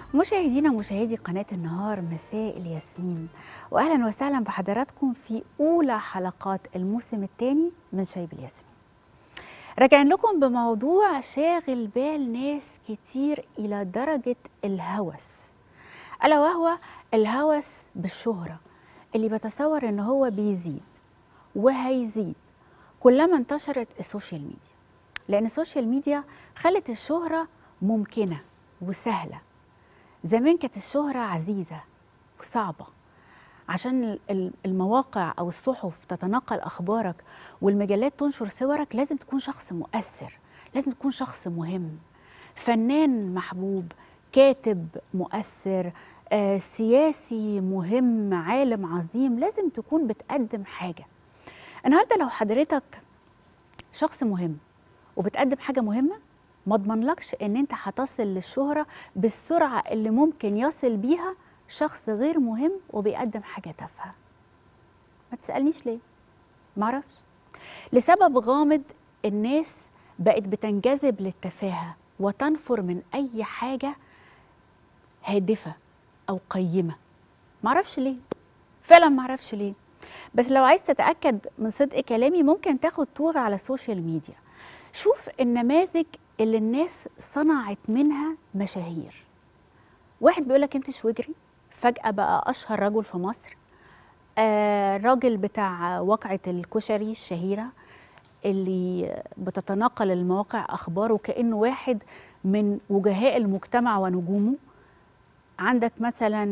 مشاهدينا مشاهدي قناة النهار، مساء الياسمين، وأهلا وسهلا بحضراتكم في أولى حلقات الموسم الثاني من شاي بالياسمين. راجعين لكم بموضوع شاغل بال ناس كتير إلى درجة الهوس، ألا وهو الهوس بالشهرة اللي بتصور إن هو بيزيد وهيزيد كلما انتشرت السوشيال ميديا، لأن السوشيال ميديا خلت الشهرة ممكنة وسهلة. زمان كانت الشهرة عزيزة وصعبة، عشان المواقع أو الصحف تتنقل أخبارك والمجلات تنشر صورك لازم تكون شخص مؤثر، لازم تكون شخص مهم، فنان محبوب، كاتب مؤثر، سياسي مهم، عالم عظيم، لازم تكون بتقدم حاجة. النهاردة لو حضرتك شخص مهم وبتقدم حاجة مهمة، ما اضمنلكش ان انت هتصل للشهرة بالسرعة اللي ممكن يصل بيها شخص غير مهم وبيقدم حاجة تافهة. ما تسألنيش ليه، معرفش. لسبب غامض الناس بقت بتنجذب للتفاهة وتنفر من اي حاجة هادفة او قيمة. معرفش ليه، فعلا معرفش ليه. بس لو عايز تتأكد من صدق كلامي ممكن تاخد تور على السوشيال ميديا، شوف النماذج اللي الناس صنعت منها مشاهير. واحد بيقولك انت شويجري فجأة بقى أشهر رجل في مصر، راجل بتاع واقعة الكشري الشهيرة اللي بتتناقل المواقع أخباره كأنه واحد من وجهاء المجتمع ونجومه. عندك مثلا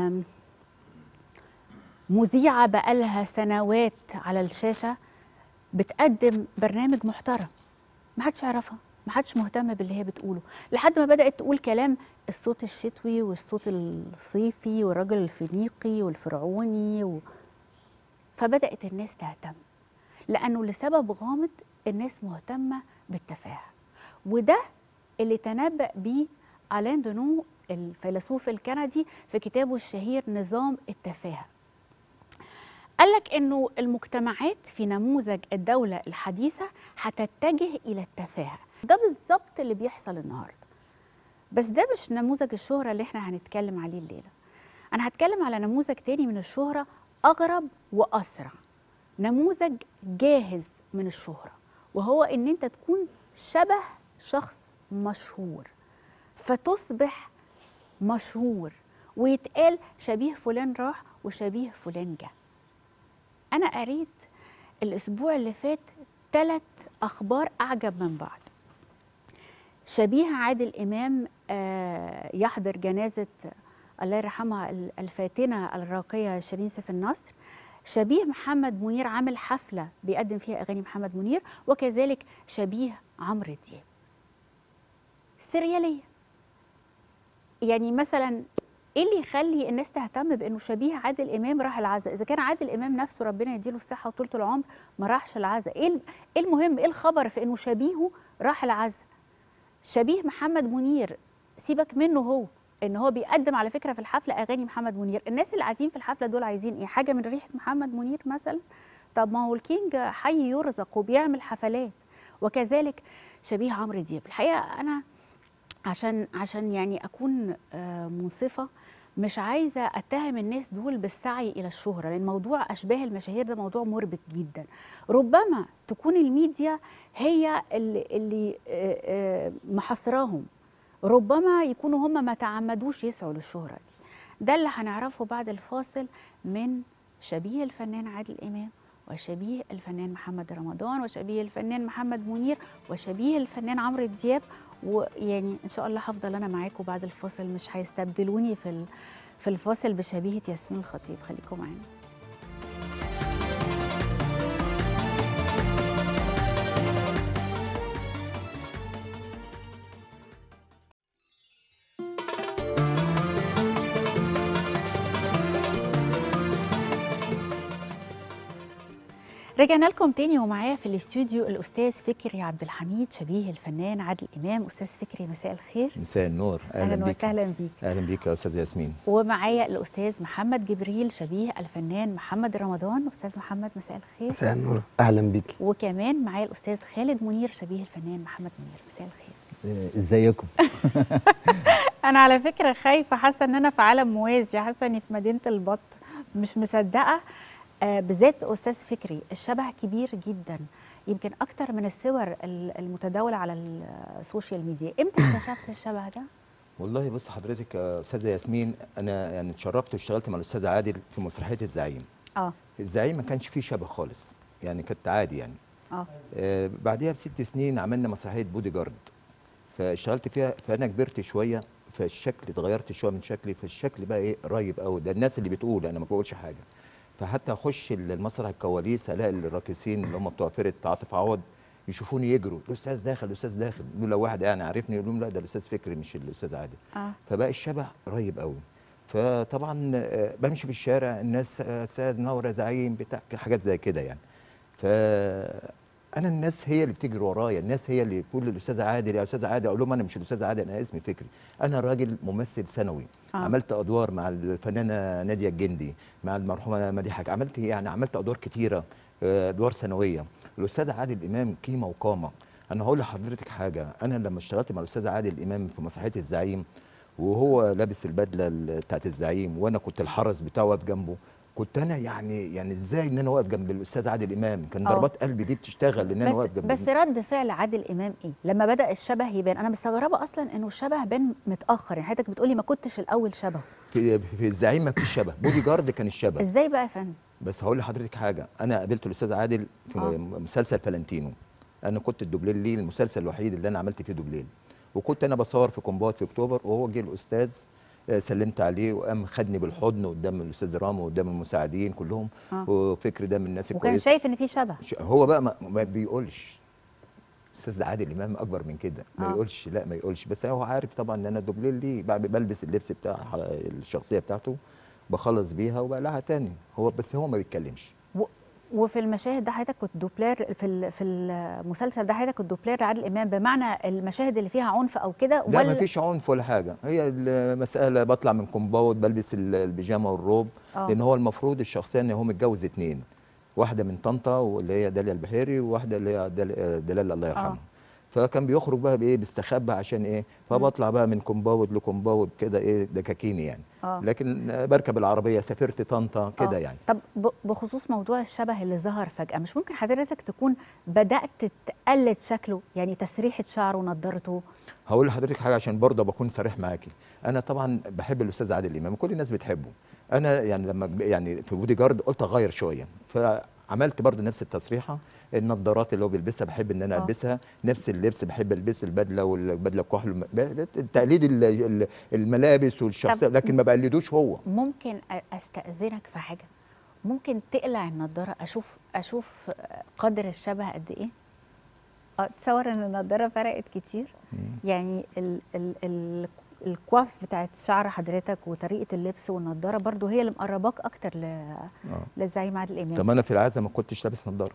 مذيعة بقالها سنوات على الشاشة بتقدم برنامج محترم، محدش يعرفها، محدش مهتم باللي هي بتقوله، لحد ما بدأت تقول كلام الصوت الشتوي والصوت الصيفي والرجل الفينيقي والفرعوني فبدأت الناس تهتم، لأنه لسبب غامض الناس مهتمة بالتفاهة. وده اللي تنبأ بيه ألان دونو الفيلسوف الكندي في كتابه الشهير نظام التفاهة. قالك إنه المجتمعات في نموذج الدولة الحديثة هتتجه إلى التفاهة. ده بالظبط اللي بيحصل النهاردة، بس ده مش نموذج الشهرة اللي احنا هنتكلم عليه الليلة. أنا هتكلم على نموذج تاني من الشهرة أغرب وأسرع، نموذج جاهز من الشهرة، وهو إن أنت تكون شبه شخص مشهور فتصبح مشهور ويتقال شبيه فلان راح وشبيه فلان جه. أنا قريت الأسبوع اللي فات 3 أخبار أعجب من بعض. شبيه عادل إمام يحضر جنازة الله يرحمها الفاتنة الراقية شيرين سيف النصر. شبيه محمد منير عامل حفلة بيقدم فيها أغاني محمد منير، وكذلك شبيه عمرو دياب. سريالية. يعني مثلا ايه اللي يخلي الناس تهتم بانه شبيه عادل امام راح العزاء؟ اذا كان عادل امام نفسه ربنا يديله الصحه وطولة العمر ما راحش العزاء، ايه المهم، ايه الخبر في انه شبيهه راح العزاء؟ شبيه محمد منير سيبك منه، هو ان هو بيقدم على فكره في الحفله اغاني محمد منير. الناس اللي قاعدين في الحفله دول عايزين ايه؟ حاجه من ريحه محمد منير مثلا؟ طب ما هو الكينج حي يرزق وبيعمل حفلات. وكذلك شبيه عمرو دياب. الحقيقه انا عشان يعني اكون منصفه، مش عايزه اتهم الناس دول بالسعي الى الشهره، لان موضوع اشباه المشاهير ده موضوع مربك جدا. ربما تكون الميديا هي اللي محصراهم، ربما يكونوا هم ما تعمدوش يسعوا للشهره دي. ده اللي هنعرفه بعد الفاصل من شبيه الفنان عادل امام، وشبيه الفنان محمد رمضان، وشبيه الفنان محمد منير، وشبيه الفنان عمرو دياب. ويعني ان شاء الله هفضل انا معاكم بعد الفاصل، مش هيستبدلوني في الفاصل بشبيهة ياسمين الخطيب. خليكم معانا. رجعنا لكم تاني ومعايا في الاستوديو الاستاذ فكري عبد الحميد شبيه الفنان عادل امام. استاذ فكري مساء الخير. مساء النور، اهلا بيك. وسهلا بيك. اهلا بيك يا استاذ ياسمين. ومعايا الاستاذ محمد جبريل شبيه الفنان محمد رمضان. استاذ محمد مساء الخير. مساء النور، اهلا بيك. وكمان معايا الاستاذ خالد منير شبيه الفنان محمد منير. مساء الخير. ازيكم؟ انا على فكره خايفه، حاسه ان انا في عالم موازي، حاسه اني في مدينه البط، مش مصدقه. بالذات استاذ فكري الشبه كبير جدا، يمكن اكتر من الصور المتداوله على السوشيال ميديا. امتى اكتشفت الشبه ده؟ والله بص حضرتك يا استاذه ياسمين، انا يعني اتشرفت واشتغلت مع الاستاذ عادل في مسرحيه الزعيم. الزعيم ما كانش فيه شبه خالص، يعني كانت عادي يعني. بعديها ب6 سنين عملنا مسرحيه بودي جارد، فاشتغلت فيها، فانا كبرت شويه، فالشكل اتغيرت شويه من شكلي، فالشكل بقى ايه قريب قوي، ده الناس اللي بتقول، انا ما بقولش حاجه. فحتى اخش المسرح الكواليس الاقي الراقصين اللي هم بتوع فرقه عاطف عوض يشوفوني يجروا، الاستاذ داخل الاستاذ داخل، يقولوا لو واحد يعني عارفني يقول لهم لا ده الاستاذ فكري مش الاستاذ عادل. فبقى الشبه قريب قوي. فطبعا بمشي في الشارع الناس استاذ نور زعيم بتاع حاجات زي كده يعني. ف انا الناس هي اللي بتجري ورايا، الناس هي اللي بتقول للاستاذ عادل يا استاذ عادل، اقول لهم انا مش الاستاذ عادل، انا اسمي فكري. انا راجل ممثل ثانوي. عملت ادوار مع الفنانه ناديه الجندي، مع المرحومه مديحه، عملت ادوار كتيره، ادوار ثانويه. الاستاذ عادل امام قيمه وقامه. انا هقول لحضرتك حاجه، انا لما اشتغلت مع الاستاذ عادل امام في مسرحيه الزعيم وهو لابس البدله بتاعت الزعيم وانا كنت الحرس بتاعه واقف جنبه، كنت انا يعني ازاي ان انا واقف جنب الاستاذ عادل امام، كان ضربات قلبي دي بتشتغل ان انا واقف جنب. بس رد فعل عادل امام ايه لما بدا الشبه يبان؟ انا مستغربه اصلا انه الشبه بان متاخر، يعني حضرتك بتقولي ما كنتش الاول شبهه. في الزعيم ما فيش شبه، بودي جارد كان الشبه. ازاي بقى يا فندم؟ بس هقول لحضرتك حاجه، انا قابلت الاستاذ عادل في مسلسل فالنتينو، انا كنت الدوبلير ليه، المسلسل الوحيد اللي انا عملت فيه دوبلير، وكنت انا بصور في كومبات في اكتوبر، وهو جه الاستاذ سلمت عليه وقام خدني بالحضن قدام الاستاذ رامي وقدام المساعدين كلهم. وفكري ده من الناس الكويسه، وكان شايف ان في شبه. هو بقى ما بيقولش استاذ عادل امام اكبر من كده، ما يقولش، لا ما يقولش، بس هو عارف طبعا ان انا دوبلير ليه، بلبس اللبس بتاع الشخصيه بتاعته، بخلص بيها وبقلعها تاني، هو ما بيتكلمش. وفي المشاهد ده حضرتك كنت دوبلير، في المسلسل ده حضرتك كنت دوبلير لعادل امام، بمعنى المشاهد اللي فيها عنف او كده؟ لا ما فيش عنف ولا حاجه، هي المساله بطلع من كومباوند بلبس البيجامه والروب، لان هو المفروض الشخصيه ان هو متجوز 2، واحده من طنطا واللي هي داليا البحيري، وواحده اللي هي دلال الله يرحمها. فكان بيخرج بقى بايه، بيستخبى عشان ايه، فبطلع بقى من كومباوند لكومباوند كده ايه دكاكيني يعني. لكن بركب العربيه سافرت طنطا كده يعني. طب بخصوص موضوع الشبه اللي ظهر فجاه، مش ممكن حضرتك تكون بدات تقلد شكله، يعني تسريحه شعره ونضارته؟ هقول لحضرتك حاجه عشان برضه بكون صريح معاكي، انا طبعا بحب الاستاذ عادل امام وكل الناس بتحبه. انا يعني لما يعني في بودي جارد قلت اغير شويه، فعملت برضه نفس التصريحه، النضارات اللي هو بيلبسها بحب ان انا البسها، نفس اللبس بحب البس البدله والبدله الكحل، تقليد الملابس والشخصيه، لكن ما بقلدوش هو. ممكن استاذنك في حاجه؟ ممكن تقلع النضاره اشوف قدر الشبه قد ايه؟ تصور ان النضاره فرقت كتير. يعني الكواف بتاعت شعر حضرتك وطريقه اللبس والنضاره برضو هي اللي مقرباك اكتر للزعيم عادل امام. طب انا في العزا ما كنتش لابس نضاره.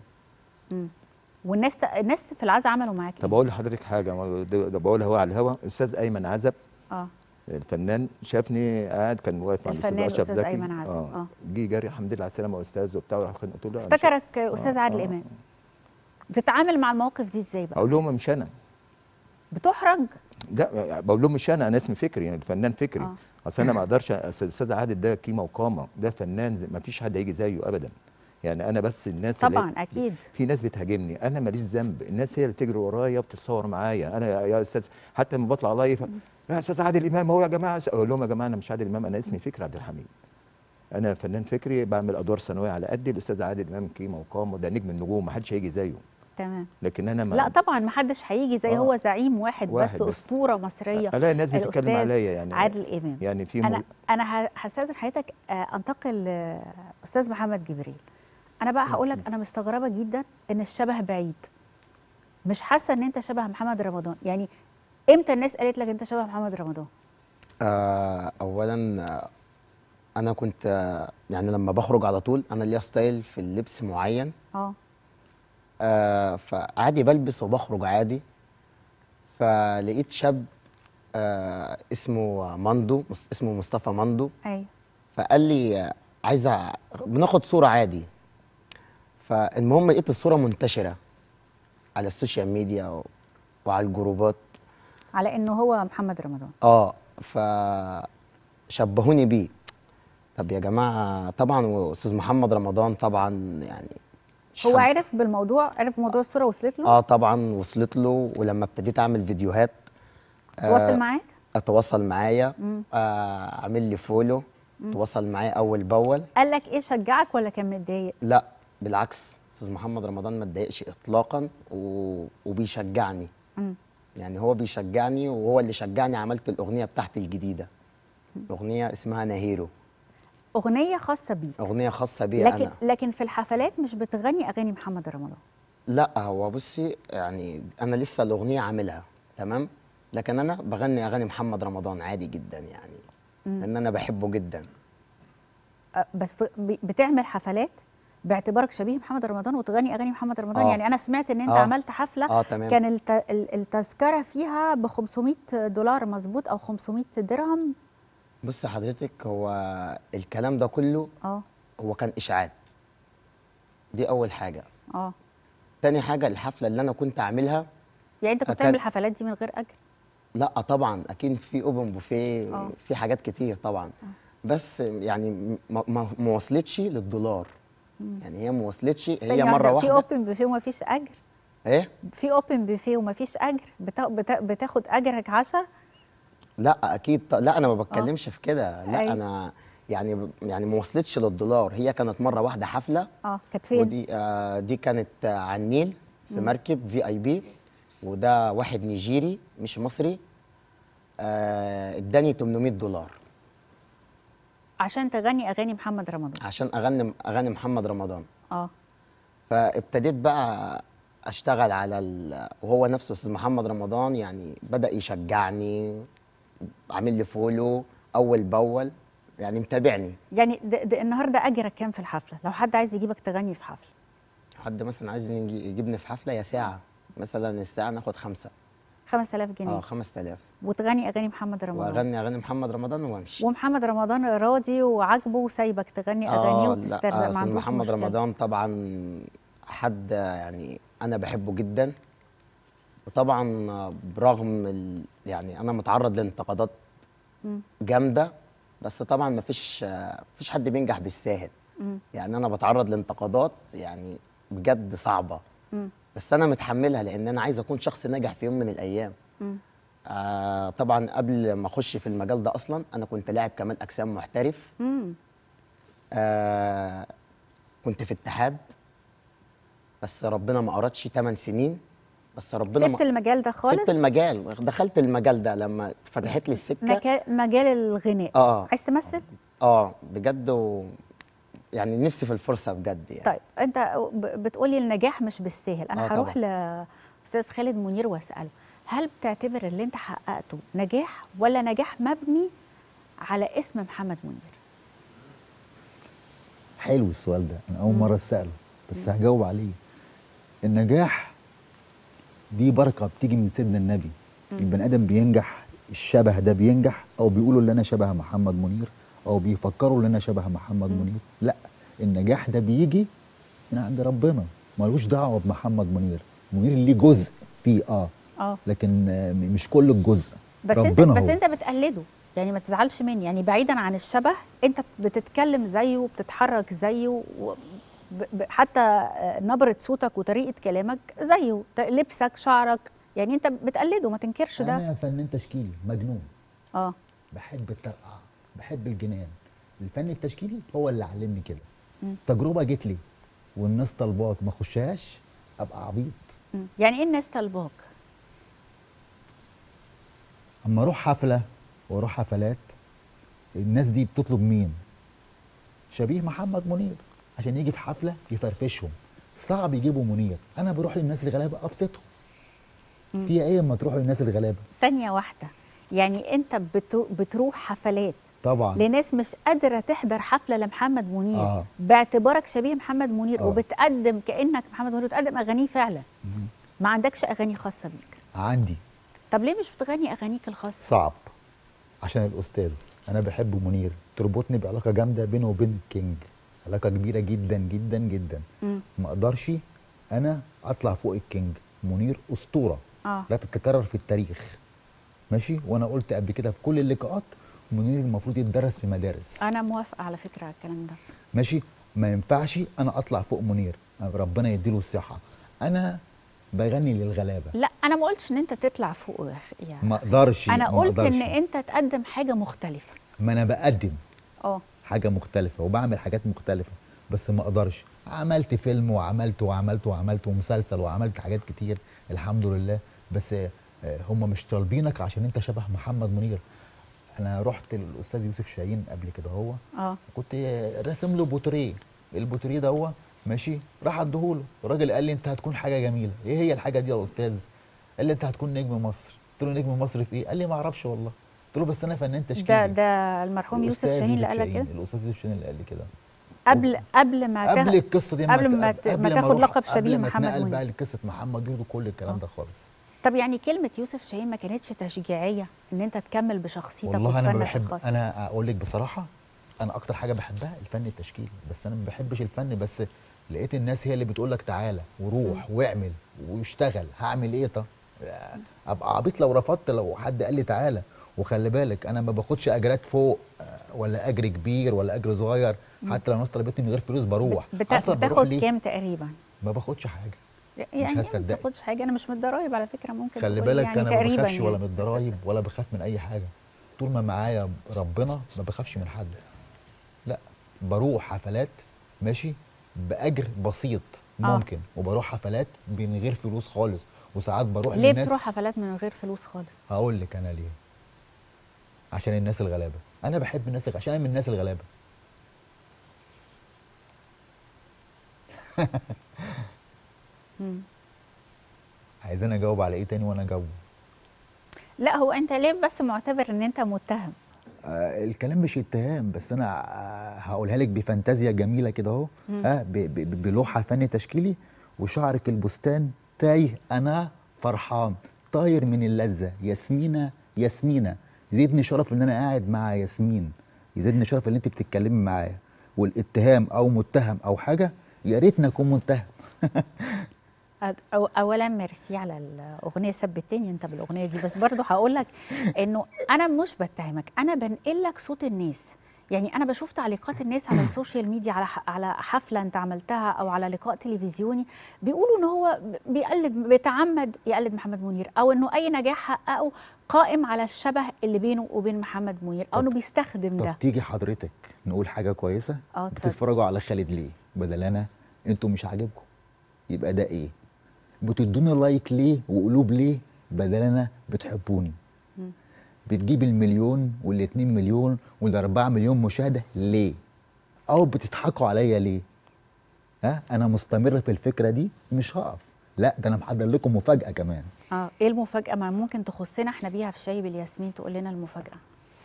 والناس في العزا عملوا معاك. طب اقول لحضرتك حاجه، ده بقولها هو على الهوا، الاستاذ ايمن عزب الفنان شافني قاعد، كان واقف مع الاستاذ اشرف زكي، ايمن عزب جه جري الحمد لله على السلامه يا استاذ وبتاع، قلت له افتكرك استاذ عادل امام. بتتعامل مع المواقف دي ازاي بقى؟ اقول لهم مش انا. بتحرج؟ لا بقول لهم مش انا اسمي فكري، يعني الفنان فكري. اصل انا ما اقدرش، الاستاذ عادل ده قيمه وقامه، ده فنان ما فيش حد هيجي زيه ابدا. يعني انا بس الناس طبعا اكيد في ناس بتهاجمني، انا ماليش ذنب، الناس هي اللي بتجري ورايا وبتتصور معايا، انا يا استاذ حتى لما بطلع لايف يا استاذ عادل امام هو يا جماعه، اقول لهم يا جماعه انا مش عادل امام، انا اسمي فكري عبد الحميد، انا فنان فكري بعمل ادوار ثانويه على قدي، الاستاذ عادل امام قيمه وقامه، ده نجم النجوم ما حدش هيجي زيه. تمام. لكن انا لا طبعا ما حدش هيجي زي هو زعيم واحد بس اسطوره مصريه. الاقي الناس بتتكلم عليا يعني عادل امام. يعني في انا هستاذن حضرتك انتقل لاستاذ محمد جبريل. انا بقى هقول لك انا مستغربه جدا ان الشبه بعيد، مش حاسه ان انت شبه محمد رمضان، يعني امتى الناس قالت لك انت شبه محمد رمضان؟ اولا انا كنت يعني لما بخرج على طول انا ليا ستايل في اللبس معين، فعادي بلبس وبخرج عادي، فلقيت شاب اسمه مندو، اسمه مصطفى مندو. ايوه. فقال لي بناخد صورة عادي، فالمهم لقيت الصورة منتشرة على السوشيال ميديا وعلى الجروبات، على انه هو محمد رمضان. فشبهوني بيه. طب يا جماعه، طبعا واستاذ محمد رمضان طبعا يعني هو عرف بالموضوع، عرف موضوع الصوره وصلت له؟ طبعا وصلت له. ولما ابتديت اعمل فيديوهات تواصل معاك؟ اتواصل معايا، اعمل لي فولو، تواصل معايا اول باول. قال لك ايه، شجعك ولا كان متضايق؟ لا بالعكس، استاذ محمد رمضان ما اتضايقش اطلاقا وبيشجعني. يعني هو بيشجعني، وهو اللي شجعني. عملت الاغنيه بتاعتي الجديده، اغنيه اسمها نهيرو. اغنيه خاصه بيك؟ اغنيه خاصه بيا انا. لكن في الحفلات مش بتغني اغاني محمد رمضان؟ لا، هو بصي يعني انا لسه الاغنيه عاملها تمام، لكن انا بغني اغاني محمد رمضان عادي جدا يعني، لان انا بحبه جدا. بس بتعمل حفلات باعتبارك شبيه محمد رمضان وتغني اغاني محمد رمضان؟ يعني انا سمعت ان انت عملت حفله تمام. كان التذكره فيها ب $500 مظبوط، او 500 درهم. بص حضرتك، هو الكلام ده كله هو كان اشاعات. دي اول حاجه. تاني حاجه، الحفله اللي انا كنت عاملها، يعني انت كنت بتعمل الحفلات دي من غير اجر؟ لا طبعا، اكيد في اوبن بوفيه، في حاجات كتير طبعا. بس يعني ما وصلتش للدولار. يعني هي ما وصلتش، هي مره واحده. في اوبن بوفيه وما فيش اجر؟ ايه؟ في اوبن بوفيه وما فيش اجر؟ بتاخد اجرك عشاء؟ لا اكيد لا، انا ما بتكلمش في كده. لا انا يعني ما وصلتش للدولار. هي كانت مره واحده حفله. كانت فين؟ ودي دي كانت على النيل في مركب VIP. وده واحد نيجيري مش مصري، اداني $800 عشان تغني اغاني محمد رمضان. عشان اغني اغاني محمد رمضان. فابتديت بقى اشتغل على وهو نفسه استاذ محمد رمضان يعني بدا يشجعني، عامل لي فولو اول باول، يعني متابعني. يعني ده النهارده اجرك كام في الحفله لو حد عايز يجيبك تغني في حفله؟ حد مثلا عايز يجيبني في حفله يا ساعه، مثلا الساعه ناخد 5000 جنيه. 5000. وتغني اغاني محمد رمضان؟ واغني اغاني محمد رمضان وامشي. ومحمد رمضان راضي وعاجبه وسايبك تغني اغانيه وتسترزق؟ ما عندوش محمد مشكلة. رمضان طبعا حد يعني انا بحبه جدا. وطبعا برغم يعني انا متعرض لانتقادات جامده، بس طبعا ما فيش حد بينجح بالساهل. يعني انا بتعرض لانتقادات يعني بجد صعبه، بس انا متحملها لان انا عايز اكون شخص ناجح في يوم من الايام. طبعا قبل ما اخش في المجال ده اصلا انا كنت لاعب كمال اجسام محترف. كنت في اتحاد، بس ربنا ما اردش 8 سنين. بس ربنا سبت المجال ده خالص؟ سبت المجال، دخلت المجال ده لما فتحت لي السكه. مجال الغناء. عايز تمثل؟ بجد يعني نفسي في الفرصه بجد يعني. طيب انت بتقولي النجاح مش بالسهل. انا هروح لاستاذ خالد منير واساله، هل بتعتبر اللي انت حققته نجاح ولا نجاح مبني على اسم محمد منير؟ حلو السؤال ده، انا اول مره اساله بس هجاوب عليه. النجاح دي بركه بتيجي من سيدنا النبي. البني ادم بينجح، الشبه ده بينجح، او بيقولوا ان انا شبه محمد منير، او بيفكروا ان انا شبه محمد منير. لا، النجاح ده بيجي من عند ربنا، ملوش دعوه بمحمد منير. منير ليه جزء فيه لكن مش كل الجزء. بس ربنا بس انت بتقلده، يعني ما تزعلش مني. يعني بعيدا عن الشبه، انت بتتكلم زيه وبتتحرك زيه، حتى نبرة صوتك وطريقة كلامك زيه، لبسك، شعرك، يعني انت بتقلده، ما تنكرش ده. انا فنان تشكيلي مجنون. بحب الترقع، بحب الجنان. الفن التشكيلي هو اللي علمني كده. تجربة جت لي والناس طلباك ما اخشهاش ابقى عبيط. يعني ايه الناس طلباك؟ اما اروح حفلة واروح حفلات، الناس دي بتطلب مين؟ شبيه محمد منير عشان يجي في حفله يفرفشهم. صعب يجيبوا منير، انا بروح للناس الغلابه ابسطهم. في ايه اما تروح للناس الغلابه؟ ثانيه واحده، يعني انت بتروح حفلات طبعا لناس مش قادره تحضر حفله لمحمد منير باعتبارك شبيه محمد منير وبتقدم كانك محمد منير، بتقدم اغانيه فعلا. ما عندكش اغاني خاصه بيك؟ عندي. طب ليه مش بتغني اغانيك الخاصه؟ صعب، عشان الاستاذ انا بحبه منير، تربطني بعلاقه جامده بينه وبين الكينج، علاقه كبيره جدا جدا جدا. ما اقدرش انا اطلع فوق الكينج. منير اسطوره لا تتكرر في التاريخ. ماشي. وانا قلت قبل كده في كل اللقاءات منير المفروض يتدرس في مدارس. انا موافقه على فكره على الكلام ده. ماشي. ما ينفعش انا اطلع فوق منير، ربنا يديله الصحه. انا بغني للغلابه. لا انا ما قلتش ان انت تطلع فوق يعني، ما اقدرش. انا قلت ان انت تقدم حاجه مختلفه. ما انا بقدم حاجه مختلفه وبعمل حاجات مختلفه، بس ما اقدرش. عملت فيلم وعملت ومسلسل وعملت حاجات كتير الحمد لله، بس هم مش طالبينك عشان انت شبه محمد منير. انا رحت للاستاذ يوسف شاهين قبل كده، هو كنت راسم له بوتريه. البوتريه ده هو ماشي، راح اديهوله، الراجل قال لي انت هتكون حاجه جميله. ايه هي الحاجه دي يا استاذ؟ قال لي انت هتكون نجم مصر. قلت له نجم مصر في ايه؟ قال لي ما اعرفش والله. قلت له بس انا فنان تشكيلي. ده المرحوم يوسف شاهين اللي قال لك كده؟ الاستاذ يوسف شاهين اللي قال لي كده قبل القصه دي، قبل ما تاخد لقب شبيه محمد منير. قبل بقى لقصه محمد منير وكل الكلام ده خالص. طب يعني كلمه يوسف شاهين ما كانتش تشجيعيه ان انت تكمل بشخصيتك والله وفنك انا بحب الخاص؟ انا اقول لك بصراحه، انا اكتر حاجه بحبها الفن التشكيلي، بس انا ما بحبش الفن. بس لقيت الناس هي اللي بتقول لك تعالى وروح واعمل واشتغل. هعمل ايه؟ طب ابقى عبيط لو رفضت، لو حد قال لي تعالى. وخلي بالك انا ما باخدش اجرات فوق ولا اجر كبير ولا اجر صغير. حتى لو الناس طلبتني من غير فلوس بروح. بتاخد كام تقريبا؟ ما باخدش حاجه. يعني مش هتصدقي. ما بتاخدش حاجه. انا مش من الضرايب على فكره. ممكن خلي بالك يعني انا ما بخافش يعني. ولا من الضرايب ولا بخاف من اي حاجه. طول ما معايا ربنا ما بخافش من حد. لا، بروح حفلات ماشي باجر بسيط ممكن. وبروح حفلات من غير فلوس خالص. وساعات بروح ليه للناس. بتروح حفلات من غير فلوس خالص؟ هقول لك انا ليه. عشان الناس الغلابه. انا بحب الناس عشان انا من الناس الغلابه. عايزين اجاوب على ايه تاني وانا اجاوب؟ لا هو انت ليه بس معتبر ان انت متهم؟ الكلام مش اتهام، بس انا هقولها لك بفانتازيا جميله كده اهو. بلوحه فن تشكيلي. وشعرك البستان تايه انا فرحان، طاير من اللذه ياسمينه ياسمينه. يزيدني شرف ان انا قاعد مع ياسمين، يزيدني شرف ان انت بتتكلمي معايا. والاتهام او متهم او حاجه يا ريتني اكون متهم. اولا ميرسي على الاغنيه، ثبتني انت بالاغنيه دي. بس برضو هقول لك انه انا مش بتهمك، انا بنقل لك صوت الناس. يعني انا بشوف تعليقات الناس على السوشيال ميديا على حفله انت عملتها او على لقاء تلفزيوني، بيقولوا ان هو بيتعمد يقلد محمد منير، او انه اي نجاح حققه قائم على الشبه اللي بينه وبين محمد منير، او انه بيستخدم ده. طب تيجي حضرتك نقول حاجه كويسه؟ بتتفرجوا على خالد ليه بدل انا؟ انتوا مش عاجبكم، يبقى ده ايه؟ بتدوني لايك ليه وقلوب ليه بدل انا بتحبوني؟ بتجيب المليون وال2 مليون وال4 مليون مشاهده ليه؟ او بتضحكوا عليا ليه؟ انا مستمر في الفكره دي، مش هقف. لا ده انا محضر لكم مفاجاه كمان. ايه المفاجاه؟ ما ممكن تخصنا احنا بيها في شاي بالياسمين، تقول لنا المفاجاه.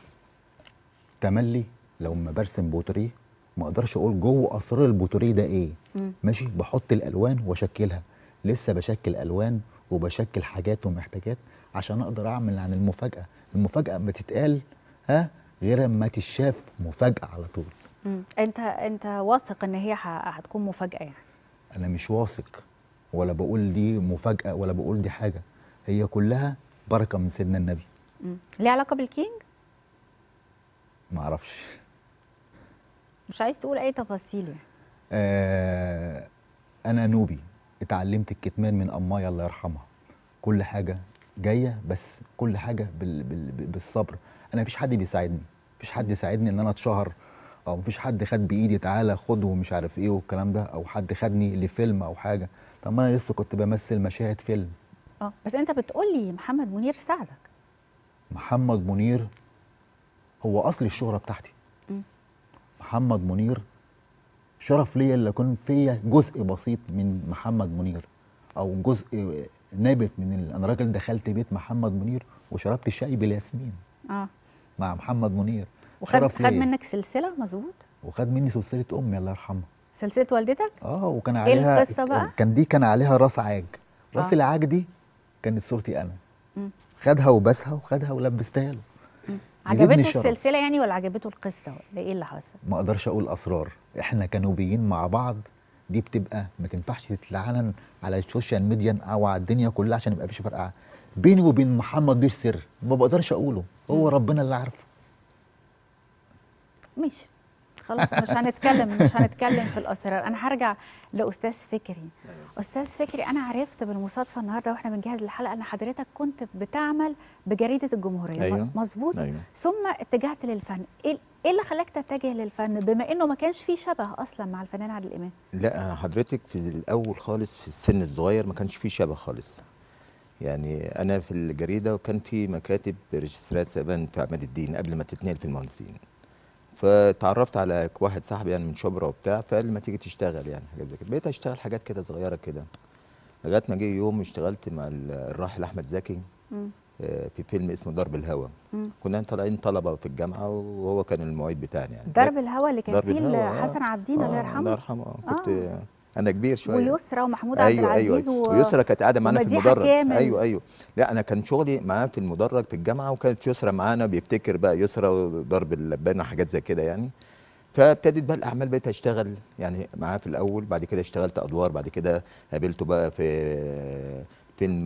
تملي لو ما برسم بوتريه ما اقدرش اقول جوه اسرار البوتريه ده ايه. ماشي. بحط الالوان واشكلها، لسه بشكل الوان وبشكل حاجات ومحتاجات عشان اقدر اعمل عن المفاجاه. المفاجاه ما تتقال غير اما تتشاف مفاجاه على طول. انت واثق ان هي هتكون مفاجاه يعني؟ انا مش واثق ولا بقول دي مفاجاه ولا بقول دي حاجه، هي كلها بركه من سيدنا النبي. ليه علاقه بالكينج؟ ما اعرفش. مش عايز تقول اي تفاصيل يعني؟ انا نوبي، اتعلمت الكتمان من امايا الله يرحمها. كل حاجه جايه، بس كل حاجه بالصبر. انا مفيش حد بيساعدني، مفيش حد يساعدني ان انا اتشهر، او مفيش حد خد بايدي تعالى خد ومش عارف ايه والكلام ده، او حد خدني لفيلم او حاجه. طب ما انا لسه كنت بمثل مشاهد فيلم. بس انت بتقولي محمد منير ساعدك. محمد منير هو اصل الشهره بتاعتي. محمد منير شرف ليا اللي يكون فيا جزء بسيط من محمد منير، او جزء نابت من انا راجل دخلت بيت محمد منير وشربت شاي بالياسمين مع محمد منير. خد منك سلسله مظبوط؟ وخد مني سلسله امي الله يرحمها. سلسله والدتك؟ وكان عليها ايه القصه بقى؟ كان عليها راس عاج. راس العاج دي كانت صورتي انا. خدها وبسها وخدها ولبستها له. عجبته السلسله يعني ولا عجبته القصه ولا ايه اللي حصل؟ ما اقدرش اقول اسرار، احنا كنوبيين مع بعض دي بتبقى ما تنفعش تتلعنن على السوشيال ميديا او على الدنيا كلها عشان يبقى فيش فرقه. بيني وبين محمد ضيف سر ما بقدرش اقوله، هو ربنا اللي عارفه. ماشي خلاص، مش هنتكلم في الاسرار. انا هرجع لاستاذ فكري. استاذ فكري، انا عرفت بالمصادفه النهارده واحنا بنجهز الحلقه ان حضرتك كنت بتعمل بجريده الجمهوريه. أيوة. مظبوط. أيوة. ثم اتجهت للفن. ايه اللي خلاك تتجه للفن بما انه ما كانش فيه شبه اصلا مع الفنان عادل امام؟ لا حضرتك في الاول خالص في السن الصغير ما كانش فيه شبه خالص. يعني انا في الجريده وكان في مكاتب ريجسترات زمان في عماد الدين قبل ما تتنقل في المهندسين، فتعرفت على واحد صاحبي يعني من شبرا وبتاع، فقال لي ما تيجي تشتغل يعني حاجات زي كده. بقيت اشتغل حاجات كده صغيره كده لغايه ما جه يوم اشتغلت مع الراحل احمد زكي في فيلم اسمه ضرب الهوى. كنا طالعين طلبه في الجامعه وهو كان المعيد بتاعنا يعني. ضرب الهوى اللي كان فيه حسن عبدين الله يرحمه. الله يرحمه. كنت انا كبير شويه. ويسرى ومحمود عبد العزيز. ويسرى كانت قاعده معانا في المدرج. كامل. ايوه لا انا كان شغلي معاه في المدرج في الجامعه، وكانت يسرى معانا بيفتكر بقى يسرى وضرب اللبانه وحاجات زي كده يعني. فابتدت بقى الاعمال، بقيت اشتغل يعني معاه في الاول، بعد كده اشتغلت ادوار، بعد كده قابلته بقى في فيلم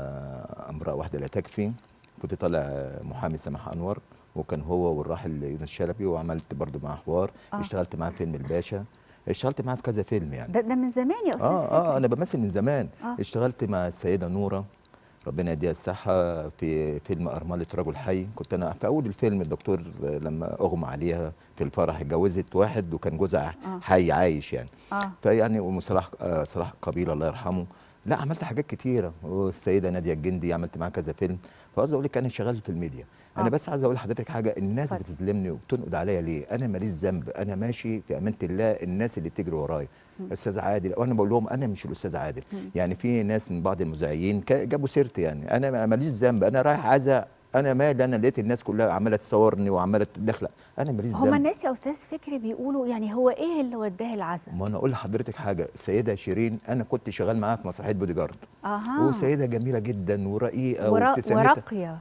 امراه واحده لا تكفي، كنت طالع محامي سماح انور، وكان هو والراحل يونس شلبي، وعملت برضو معاه حوار. اشتغلت معاه فيلم الباشا، اشتغلت معاه في كذا فيلم يعني. ده من زمان يا استاذ فكري. انا بمثل من زمان. اشتغلت مع السيده نوره ربنا يديها الصحه في فيلم ارمله رجل حي. كنت انا في اول الفيلم الدكتور لما اغمى عليها في الفرح، اتجوزت واحد وكان جوزها حي عايش يعني. فيعني وصلاح صلاح قبيله الله يرحمه. لا عملت حاجات كتيره، والسيده ناديه الجندي عملت معاها كذا فيلم. فقصدي اقول لك انا شغال في الميديا. انا بس عايز اقول لحضرتك حاجه، الناس بتظلمني وبتنقد عليا ليه؟ انا ماليش ذنب، انا ماشي في امانه الله. الناس اللي بتجري ورايا استاذ عادل، وانا بقول لهم انا مش الاستاذ عادل. يعني في ناس من بعض المذيعين جابوا سيرتي، يعني انا ماليش ذنب، انا رايح عايزه، انا مالي، انا لقيت الناس كلها عماله تصورني وعماله تدخل، انا ماليش ذنب. هما الناس يا استاذ فكري بيقولوا يعني هو ايه اللي وداه العزاء؟ ما انا اقول لحضرتك حاجه، السيده شيرين انا كنت شغال معاها في مسرحيه بودي جارد. وسيده جميله جدا ورقيقه وراقيه.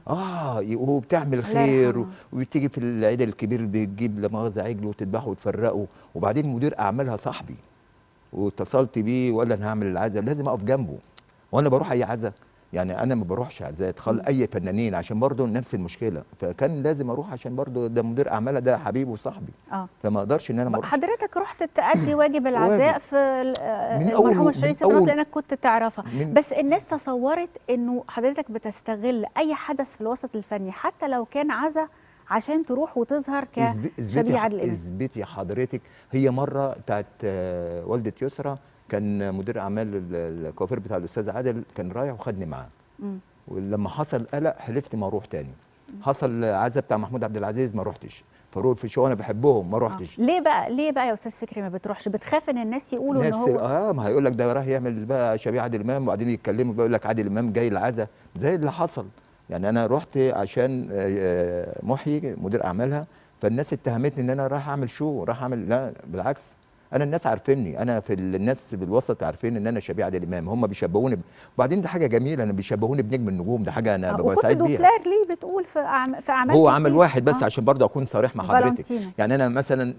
وبتعمل خير، وبتيجي في العيد الكبير بتجيب لا مؤاخذه عجل وتذبحه وتفرقه. وبعدين مدير اعمالها صاحبي، واتصلت بيه وقال انا هعمل العزاء لازم اقف جنبه. وانا بروح اي عزاء يعني، انا ما بروحش عزاء اي فنانين عشان برضه نفس المشكله، فكان لازم اروح عشان برضه ده مدير اعمالها، ده حبيبي وصاحبي. فما اقدرش ان انا ما اروحش. حضرتك رحت تأدي واجب العزاء في المرحومه شريف فانوس لانك كنت تعرفها، بس الناس تصورت انه حضرتك بتستغل اي حدث في الوسط الفني حتى لو كان عزاء عشان تروح وتظهر كشبيه عادل امام. اثبتي حضرتك، هي مره بتاعت والده يسرى، كان مدير اعمال الكوافير بتاع الاستاذ عادل كان رايح وخدني معاه. ولما حصل قلق حلفت ما اروح تاني. حصل عزا بتاع محمود عبد العزيز ما روحتش، فاروق في شو انا بحبهم ما روحتش. ليه بقى يا استاذ فكري ما بتروحش؟ بتخاف ان الناس يقولوا ان هو ما هيقول لك ده راح يعمل بقى شبيه عادل امام، وبعدين يتكلموا بيقول لك عادل امام جاي العزا زي اللي حصل. يعني انا رحت عشان محيي مدير اعمالها، فالناس اتهمتني ان انا راح اعمل شو، راح اعمل، لا بالعكس، انا الناس عارفيني، انا في الناس بالوسط عارفين ان انا شبيه عادل امام، هم بيشبهوني وبعدين ده حاجه جميله، انا بيشبهوني بنجم النجوم، ده حاجه انا ببقى سعيد بيها. دوبلير ليه بتقول في اعمال هو عمل واحد بس عشان برضه اكون صريح مع حضرتك. يعني انا مثلا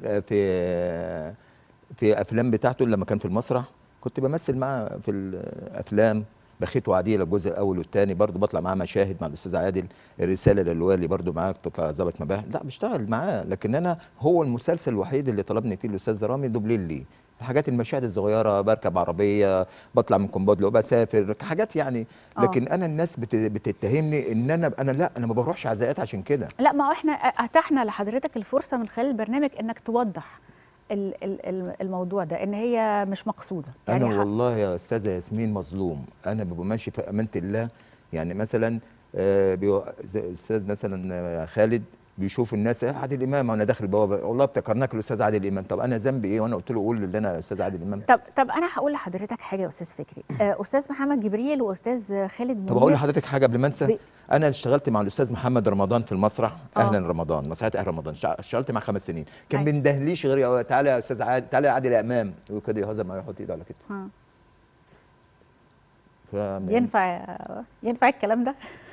في افلام بتاعته لما كان في المسرح كنت بمثل معاه في الافلام، بخيت وعديله الجزء الاول والثاني، برضه بطلع معاه مشاهد مع الاستاذ عادل، الرساله للوالي برضه معاه تطلع ظابط مباحث، لا بشتغل معاه. لكن انا هو المسلسل الوحيد اللي طلبني فيه الاستاذ رامي دوبلير لي الحاجات، المشاهد الصغيره، بركب عربيه، بطلع من كومبودلو، بسافر، حاجات يعني. لكن انا الناس بتتهمني ان انا لا، انا ما بروحش عزاءات عشان كده. لا، ما احنا اتحنا لحضرتك الفرصه من خلال البرنامج انك توضح الموضوع ده، ان هي مش مقصوده. يعني انا والله يا استاذه ياسمين مظلوم، انا ببقى ماشي في امانه الله. يعني مثلا استاذ مثلا خالد بيشوف الناس عادل امام وانا داخل البوابه، والله افتكرناك الاستاذ عادل امام. طب انا ذنبي ايه وانا قلت له قول اللي انا استاذ عادل امام؟ طب انا هقول لحضرتك حاجه يا استاذ فكري. استاذ محمد جبريل واستاذ خالد منير. طب اقول لحضرتك حاجه قبل ما انسى، انا اشتغلت مع الاستاذ محمد رمضان في المسرح اهلا رمضان، مسرحيه اهلا رمضان، اشتغلت مع 5 سنين، كان ما بيندهليش غير تعالى يا استاذ عادل، تعالى يا عادل امام، وكده يهزر معايا يحط ايده على كتفي. ينفع الكلام ده؟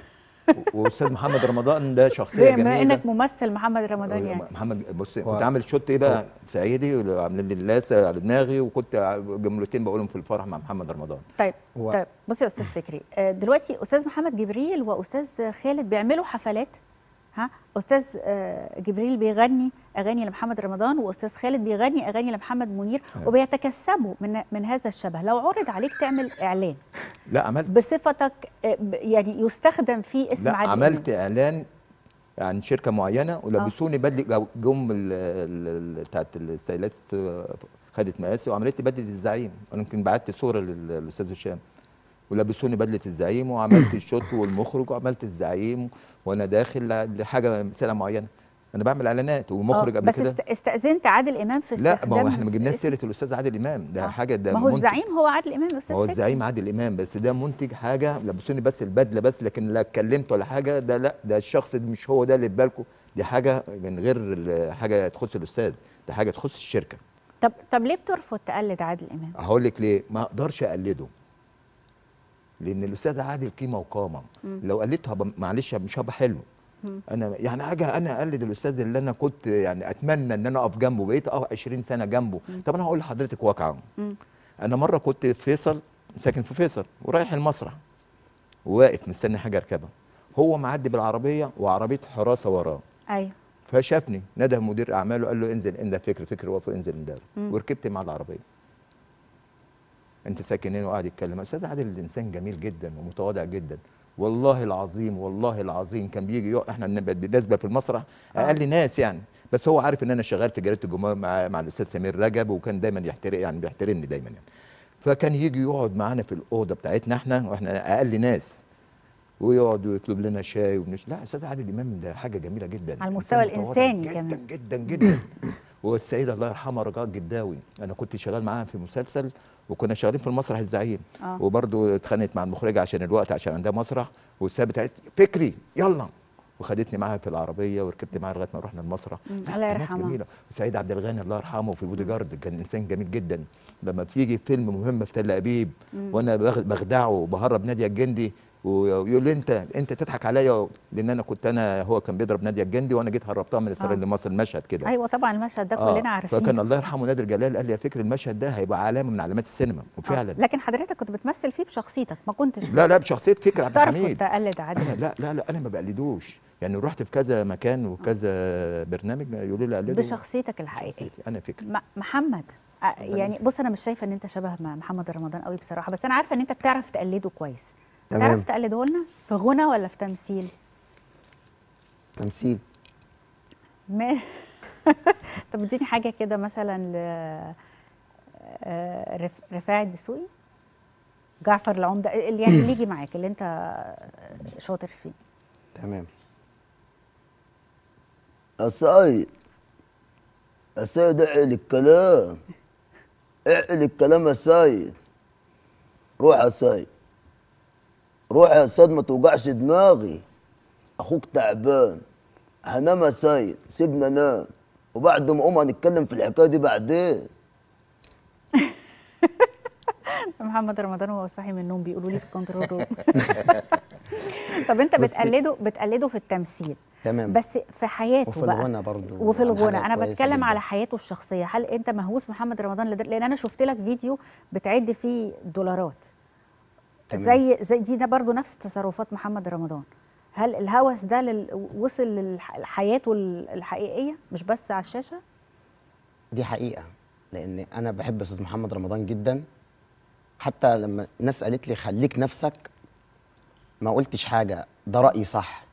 واستاذ محمد رمضان ده شخصيه بما جميله. انك ممثل محمد رمضان يعني. محمد بص كنت عامل شوت ايه بقى صعيدي وعاملين لي اللاسه على دماغي، وكنت جملتين بقولهم في الفرح مع محمد رمضان. طيب بصي يا استاذ فكري، دلوقتي استاذ محمد جبريل واستاذ خالد بيعملوا حفلات، ها، استاذ جبريل بيغني اغاني لمحمد رمضان واستاذ خالد بيغني اغاني لمحمد منير، وبيتكسبوا من هذا الشبه. لو عرض عليك تعمل اعلان لا عملت بصفتك يعني يستخدم فيه اسم عادل إمام. عملت اعلان عن شركه معينه ولبسوني بدله، جم بتاعت الستايلست خدت مقاسي وعملت لي بدله الزعيم. انا يمكن بعت صوره للاستاذ هشام، ولبسوني بدله الزعيم وعملت الشوت والمخرج وعملت الزعيم وانا داخل لحاجه مساله معينه. انا بعمل اعلانات ومخرج قبل كده. بس استاذنت عادل امام في استخدام؟ لا، ما هو احنا ما جبناش سيره الاستاذ عادل امام ده. حاجه ده ما هو الزعيم هو عادل امام الاستاذ. هو الزعيم عادل امام، بس ده منتج حاجه لبسوني بس البدله بس، لكن لا اتكلمت ولا حاجه. ده لا، ده الشخص مش هو ده اللي في بالكم، دي حاجه من غير حاجه تخص الاستاذ، ده حاجه تخص الشركه. طب ليه بترفض تقلد عادل امام؟ هقول لك ليه. ما اقدرش اقلده، لان الاستاذ عادل قيمه وقامه. لو قلدته معلش مش هبقى حلو. انا يعني حاجه انا اقلد الاستاذ اللي انا كنت يعني اتمنى ان انا اقف جنبه، بقيت 20 سنه جنبه. طب انا هقول لحضرتك واقعا. انا مره كنت في فيصل، ساكن في فيصل، ورايح المسرح وواقف مستني حاجه اركبها، هو معدي بالعربيه وعربيه حراسه وراه. ايوه. فشافني، نده مدير اعماله قال له انزل انده فكر وقف انزل انده، وركبت مع العربيه. انت ساكن هنا؟ وقعد يتكلم. استاذ عادل انسان جميل جدا ومتواضع جدا، والله العظيم والله العظيم. كان بيجي احنا بالنسبه في المسرح اقل ناس يعني، بس هو عارف ان انا شغال في جريده الجمهوريه مع الاستاذ سمير رجب، وكان دايما بيحترمني دايما يعني. فكان يجي يقعد معانا في الاوضه بتاعتنا احنا واحنا اقل ناس، ويقعد ويطلب لنا شاي لا، استاذ عادل امام ده حاجه جميله جدا على المستوى الانساني جدا كمان جدا جدا. والسيده الله يرحمها رجاء الجداوي، انا كنت شغال معاها في مسلسل، وكنا شغالين في المسرح الزعيم. وبرضه اتخانقت مع المخرجه عشان الوقت، عشان عندها مسرح، وسابت قالت فكري يلا، وخدتني معاها في العربيه وركبت معاها لغايه ما رحنا المسرح. الله يرحمها. ناس جميله. وسعيد عبد الغني الله يرحمه في بودي جارد كان انسان جميل جدا. لما بيجي فيلم مهم في تل ابيب وانا بخدعه وبهرب ناديه الجندي، ويقول لي انت تضحك عليا، لان هو كان بيضرب ناديه الجندي وانا جيت هربتها من اسرائيل لمصر. المشهد كده. ايوه طبعا المشهد ده كلنا عارفينه. فكان الله يرحمه نادر جلال قال لي يا فكر المشهد ده هيبقى علامه من علامات السينما، وفعلا. لكن حضرتك كنت بتمثل فيه بشخصيتك، ما كنتش لا بشخصيه فكر عبد الحميد. ترفض تقلد عادل؟ لا انا ما بقلدوش يعني. رحت في كذا مكان وكذا برنامج يقولوا لي قلده بشخصيتك الحقيقيه. انا فكر محمد يعني بص، انا مش شايفه ان انت شبه محمد رمضان قوي بصراحه، بس انا عارفه ان انت بتعرف تقلده كويس. تعرف تقلده لنا في غنى ولا في تمثيل؟ تمثيل. طب اديني حاجه كده مثلا رفاعي الدسوقي، جعفر العمدة، يعني اللي يجي معاك اللي انت شاطر فيه. تمام. السيد اعقل الكلام، اعقل الكلام يا سيد. روح يا سيد، روح يا سيد، ما توجعش دماغي، اخوك تعبان. هنام يا سيد، سيبنا نام، وبعد ما اقوم هنتكلم في الحكايه دي بعدين. محمد رمضان وهو صاحي من النوم بيقولوا لي في الكنترول روم. طب انت بتقلده في التمثيل، تمام، بس في حياته وفي بقى الغنى برضه، وفي الغنى انا بتكلم جداً على حياته الشخصيه. هل انت مهووس محمد رمضان لان انا شفت لك فيديو بتعد فيه دولارات؟ تمام. زي دي، ده برضه نفس تصرفات محمد رمضان. هل الهوس ده وصل لحياته الحقيقيه مش بس على الشاشه؟ دي حقيقه، لان انا بحب استاذ محمد رمضان جدا. حتى لما الناس قالت لي خليك نفسك، ما قلتش حاجه، ده رايي صح.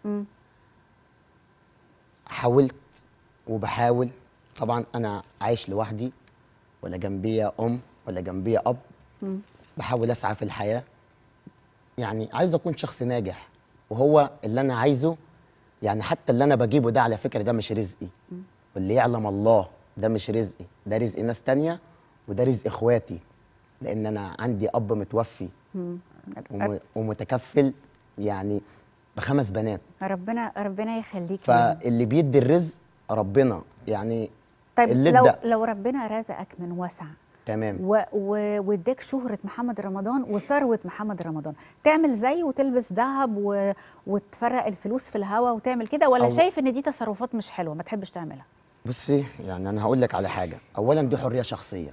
حاولت وبحاول. طبعا انا عايش لوحدي، ولا جنبيا ام ولا جنبيا اب. بحاول اسعى في الحياه، يعني عايز اكون شخص ناجح، وهو اللي انا عايزه. يعني حتى اللي انا بجيبه ده على فكره ده مش رزقي، واللي يعلم الله ده مش رزقي، ده رزق ناس تانية، وده رزق اخواتي، لان انا عندي اب متوفي ومتكفل يعني ب5 بنات. ربنا يخليك. فاللي بيدي الرزق ربنا يعني. طيب لو ربنا رزقك من وسع، تمام. واداك شهره محمد رمضان وثروه محمد رمضان، تعمل زيه وتلبس ذهب وتفرق الفلوس في الهوا وتعمل كده، ولا شايف ان دي تصرفات مش حلوه ما تحبش تعملها؟ بصي يعني انا هقول لك على حاجه، اولا دي حريه شخصيه.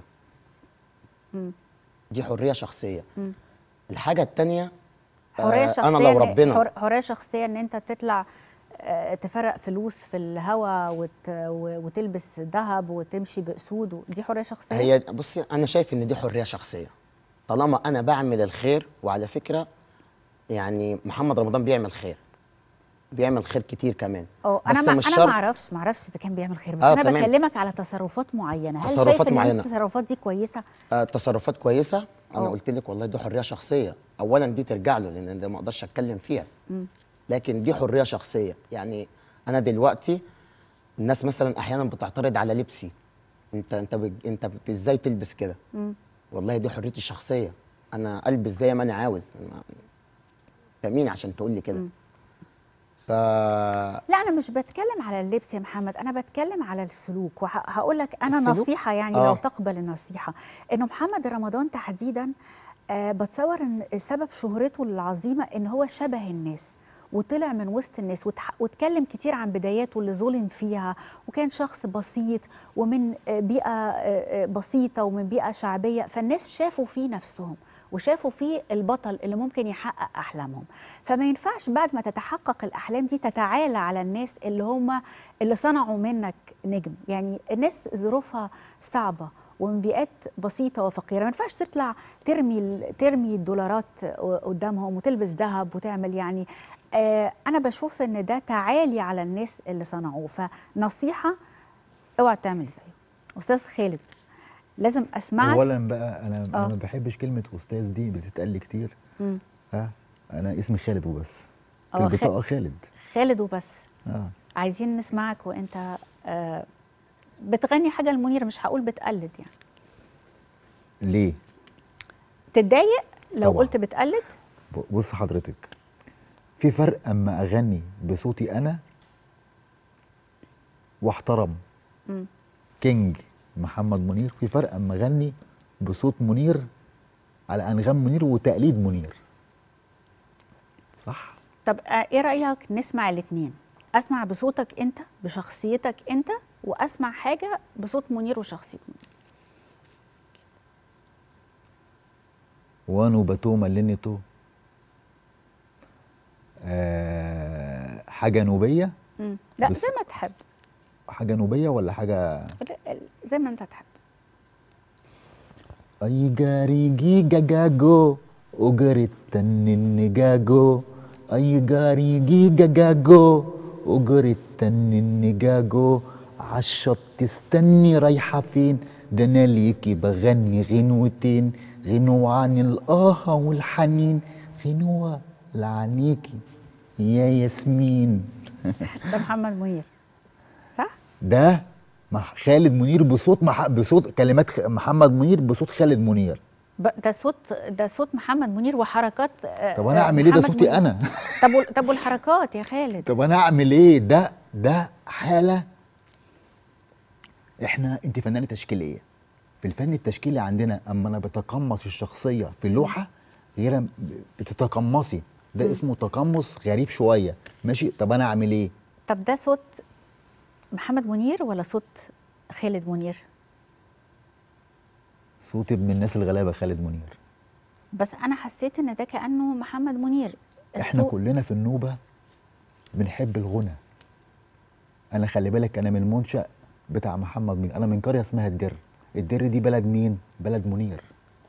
دي حريه شخصيه. الحاجه الثانيه حريه شخصيه، انا لو ربنا حريه شخصيه ان انت تطلع تفرق فلوس في الهوا وتلبس ذهب وتمشي باسود، دي حريه شخصيه. هي بصي انا شايف ان دي حريه شخصيه طالما انا بعمل الخير. وعلى فكره يعني محمد رمضان بيعمل خير، بيعمل خير كتير كمان. انا ما اعرفش اذا كان بيعمل خير، بس انا تمام. بكلمك على تصرفات معينه، هل شايف ان التصرفات دي كويسه؟ تصرفات كويسه. انا قلت لك والله دي حريه شخصيه، اولا دي ترجع له لان ده ما اقدرش اتكلم فيها. لكن دي حريه شخصيه. يعني انا دلوقتي الناس مثلا احيانا بتعترض على لبسي، انت ازاي تلبس كده؟ والله دي حريتي الشخصيه، انا البس زي ما انا عاوز. انت مين عشان تقول لي كده؟ لا انا مش بتكلم على اللبس يا محمد، انا بتكلم على السلوك. وهقول لك انا نصيحه يعني لو تقبل النصيحه، انه محمد رمضان تحديدا بتصور ان سبب شهرته العظيمه ان هو شبه الناس، وطلع من وسط الناس واتكلم كتير عن بداياته اللي ظلم فيها، وكان شخص بسيط ومن بيئه بسيطه ومن بيئه شعبيه، فالناس شافوا فيه نفسهم وشافوا فيه البطل اللي ممكن يحقق احلامهم. فما ينفعش بعد ما تتحقق الاحلام دي تتعالى على الناس اللي صنعوا منك نجم. يعني الناس ظروفها صعبه ومن بيئات بسيطه وفقيره، ما ينفعش تطلع ترمي الدولارات قدامهم وتلبس ذهب وتعمل يعني انا بشوف ان ده تعالي على الناس اللي صنعوه. فنصيحه اوعى تعمل زيه. استاذ خالد لازم اسمعك. اولا بقى انا ما بحبش كلمه استاذ دي بتتقال لي كتير. انا اسمي خالد وبس، في البطاقه خالد وبس. عايزين نسمعك وانت بتغني حاجه لمنير، مش هقول بتقلد يعني. ليه تتضايق لو طبعا. قلت بتقلد؟ بص حضرتك، في فرق اما اغني بصوتي انا واحترم كينج محمد منير، في فرق اما اغني بصوت منير على انغام منير وتقليد منير. صح؟ طب ايه رايك نسمع الاثنين؟ اسمع بصوتك انت بشخصيتك انت، واسمع حاجه بصوت منير وشخصيه منير. وانو باتو ملني تو حاجه نوبيه. لا زي ما تحب. حاجه نوبيه ولا حاجه زي ما انت تحب. اي جاري جيجا جاجو وجريت تنن جاجو، اي جاري جيجا جاجو وجريت تنن جاجو، عالشط تستني رايحه فين؟ ده انا ليكي بغني غنوتين، غنوة عن الآه والحنين، غنوة لعنيكي يا ياسمين. ده محمد منير صح؟ ده خالد منير بصوت كلمات محمد منير بصوت خالد منير. ده صوت محمد منير وحركات. طب انا اعمل ايه؟ ده صوتي منير. انا. طب والحركات يا خالد؟ طب انا اعمل ايه؟ ده حالة. انت فنانة تشكيلية. في الفن التشكيلي عندنا اما انا بتقمص الشخصيه في اللوحه غير بتتقمصي، ده اسمه تقمص غريب شويه. ماشي، طب انا اعمل ايه؟ طب ده صوت محمد منير ولا صوت خالد منير؟ صوت ابن الناس الغلابه خالد منير. بس انا حسيت ان ده كانه محمد منير. احنا كلنا في النوبه بنحب الغنى. انا خلي بالك انا من المنشأ بتاع محمد منير، انا من قريه اسمها الدر دي بلد مين؟ بلد منير.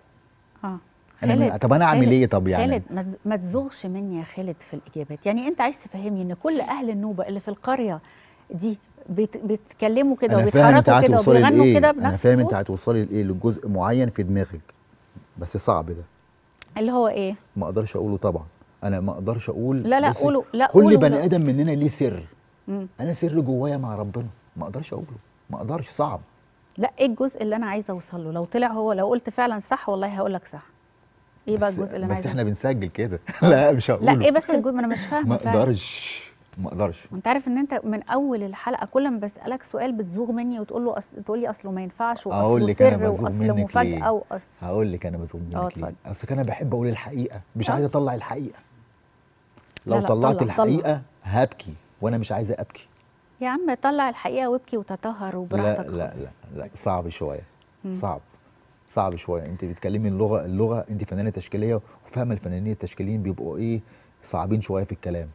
طب انا اعمل ايه؟ طب يعني خالد ما تزوغش مني يا خالد في الاجابات. يعني انت عايز تفهمني ان كل اهل النوبه اللي في القريه دي بيتكلموا كده وبيتحركوا كده وبيغنوا كده بنفس الصوت؟ انا فاهم انت هتوصلي لايه، لجزء معين في دماغك، بس صعب ده. اللي هو ايه؟ ما اقدرش اقوله طبعا. انا ما اقدرش اقول. لا قوله. لا كل بني ادم مننا ليه سر. انا سر جوايا مع ربنا، ما اقدرش اقوله، ما اقدرش، صعب. لا ايه الجزء اللي انا عايزه اوصل له؟ لو طلع هو، لو قلت فعلا صح والله هقول لك صح. ايه بقى الجزء اللي انا عايزه؟ بس احنا بنسجل كده. لا مش هقوله. لا ايه بس الجزء؟ ما انا مش فاهمه. ما اقدرش. ما اقدرش. وانت عارف ان انت من اول الحلقه كل ما بسالك سؤال بتزوغ مني وتقول له تقول لي اصله ما ينفعش واصله سر واصله مفاجاه هقول لك انا بزوغ منك ليه. اصل انا بحب اقول الحقيقه، مش عايز اطلع الحقيقه. لو طلعت الحقيقه هبكي وانا مش عايزه ابكي. يا عم طلع الحقيقه وابكي وتطهر وبراحتك. لا صعب شويه. صعب شويه. انت بتكلمي اللغه انت فنانه تشكيليه وفاهمه الفنانين التشكيليين بيبقوا ايه، صعبين شويه في الكلام.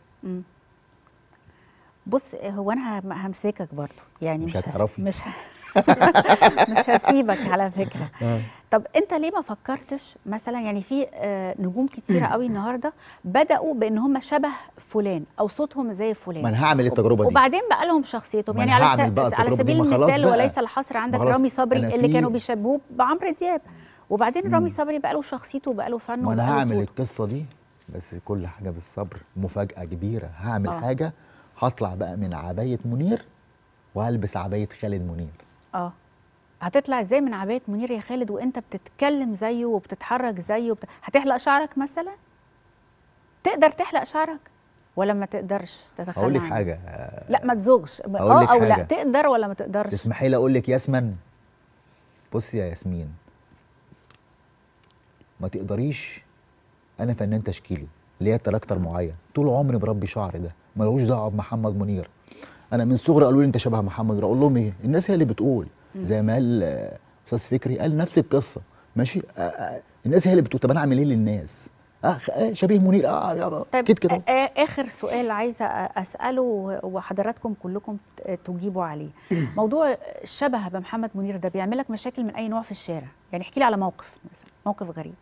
بص هو انا همسكك برضو يعني مش هتعرفي. مش هسيبك على فكره. طب انت ليه ما فكرتش مثلا، يعني في نجوم كتيره قوي النهارده بداوا بان هم شبه فلان او صوتهم زي فلان. ما انا هعمل التجربه دي وبعدين بقى لهم شخصيتهم، يعني على سبيل المثال وليس الحصر عندك رامي صبري اللي كانوا بيشبهوه بعمرو دياب، وبعدين رامي صبري بقى له شخصيته وبقى له فنه. ما انا هعمل القصه دي، بس كل حاجه بالصبر. مفاجاه كبيره هعمل حاجه، هطلع بقى من عبايه منير وهلبس عبايه خالد منير. هتطلع ازاي من عبايه منير يا خالد وانت بتتكلم زيه وبتتحرك زيه هتحلق شعرك مثلا؟ تقدر تحلق شعرك ولا ما تقدرش تتخلى عنه؟ اقول لك حاجه. لا ما تزوغش. او حاجة. لا تقدر ولا ما تقدرش؟ تسمحي لي اقول لك ياسمن؟ بصي يا ياسمين، ما تقدريش. انا فنان تشكيلي ليا كاركتر معين، طول عمري بربي شعري ده ملوش دعوه بمحمد منير. انا من صغري قالوا لي انت شبه محمد منير، اقول لهم ايه؟ الناس هي اللي بتقول. زي ما قال استاذ فكري، قال نفس القصه ماشي. الناس هي اللي بتقول. طب انا اعمل ايه للناس؟ شبيه منير. طيب كده. اخر سؤال عايزه اساله وحضراتكم كلكم تجيبوا عليه. موضوع الشبه بمحمد منير ده بيعمل لك مشاكل من اي نوع في الشارع؟ يعني احكي لي على موقف مثلا، موقف غريب.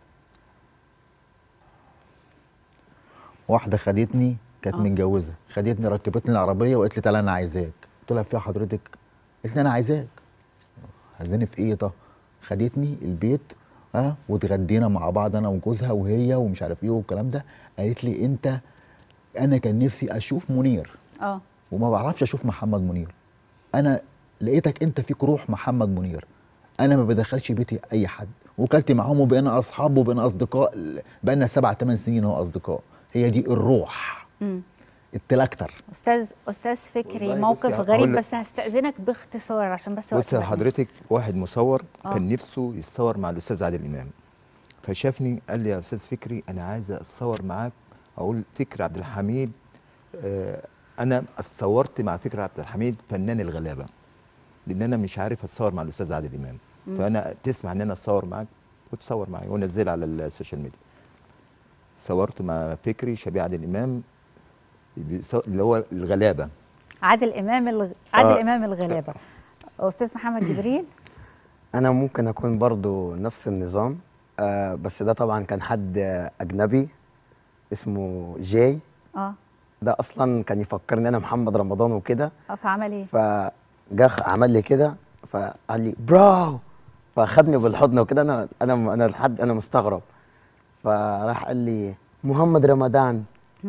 واحده خدتني، كانت متجوزه، خدتني ركبتني العربيه وقالت لي تعالى انا عايزاك. قلت لها فيها حضرتك؟ قالت لي انا عايزاك. عايزاني في ايه؟ طب خدتني البيت واتغدينا مع بعض انا وجوزها وهي ومش عارف ايه والكلام ده. قالت لي انا كان نفسي اشوف منير وما بعرفش اشوف محمد منير. انا لقيتك انت فيك روح محمد منير. انا ما بدخلش بيتي اي حد، وكلت معاهم وبقينا اصحاب وبقينا اصدقاء، بقينا 7 8 سنين هو اصدقاء. هي دي الروح. التلاكتر. استاذ فكري، موقف غريب بس هستأذنك باختصار عشان بس بص حضرتك، واحد مصور كان نفسه يتصور مع الاستاذ عادل امام، فشافني قال لي يا استاذ فكري انا عايز اتصور معاك. اقول فكري عبد الحميد. انا اتصورت مع فكري عبد الحميد فنان الغلابه، لان انا مش عارف اتصور مع الاستاذ عادل امام. فانا تسمع ان انا اتصور معاك وتصور معايا ونزلها على السوشيال ميديا. صورت مع فكري شبيه عادل امام اللي هو الغلابه. عادل امام الغلابه. استاذ محمد جبريل. انا ممكن اكون برضو نفس النظام، بس ده طبعا كان حد اجنبي اسمه جاي. ده اصلا كان يفكرني انا محمد رمضان وكده. فعمل ايه؟ فجا عمل لي كده، فقال لي براو، فاخدني بالحضن وكده. انا لحد انا مستغرب. فراح قال لي محمد رمضان.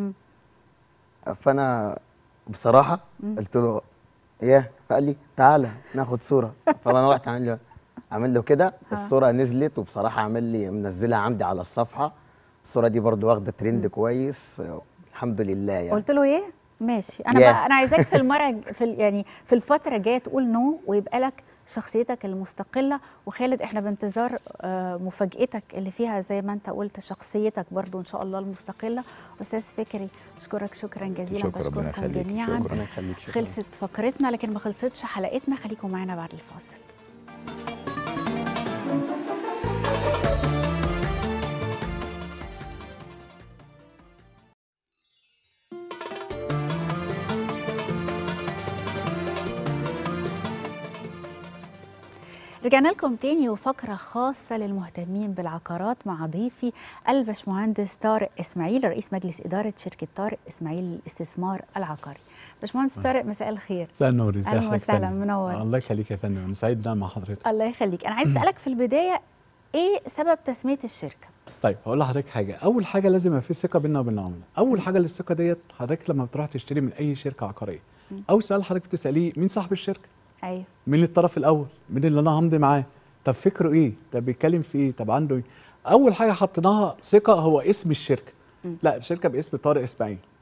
فانا بصراحه قلت له ايه؟ فقال لي تعالى ناخد صوره. فانا رحت عامل له كده. الصوره نزلت، وبصراحه عامل لي منزلها عندي على الصفحه. الصوره دي برضو واخده ترند كويس الحمد لله. يعني قلت له ايه؟ ماشي. انا عايزاك في المره يعني في الفتره الجايه تقول نو ويبقى لك شخصيتك المستقله. وخالد احنا بانتظار مفاجاتك اللي فيها زي ما انت قلت شخصيتك برضو ان شاء الله المستقله. استاذ فكري بشكرك شكرا جزيلا. بشكركم جميعا. شكرا. خلصت فقرتنا لكن ما خلصتش حلقتنا. خليكم معانا بعد الفاصل. رجعنا لكم تاني وفقرة خاصة للمهتمين بالعقارات مع ضيفي الباشمهندس طارق إسماعيل، رئيس مجلس إدارة شركة طارق إسماعيل للاستثمار العقاري. باشمهندس طارق مساء الخير. مساء النور. ازي حضرتك؟ أهلا وسهلا، منور. الله يخليك يا فندم، انا سعيد مع حضرتك. الله يخليك. أنا عايز أسألك في البداية إيه سبب تسمية الشركة؟ طيب هقول لحضرتك حاجة. أول حاجة لازم يبقى في ثقة بيننا وبين العملاء. أول حاجة للثقة ديت حضرتك لما بتروح تشتري من أي شركة عقارية، أول سؤال حضرتك بتسأليه مين صاحب الشركة؟ أيوه. مين الطرف الأول؟ مين اللي أنا همضي معاه؟ طب فكره ايه؟ طب بيتكلم في ايه؟ طب عنده ايه؟ اول حاجه حطيناها ثقه هو اسم الشركه. لا الشركه باسم طارق اسماعيل.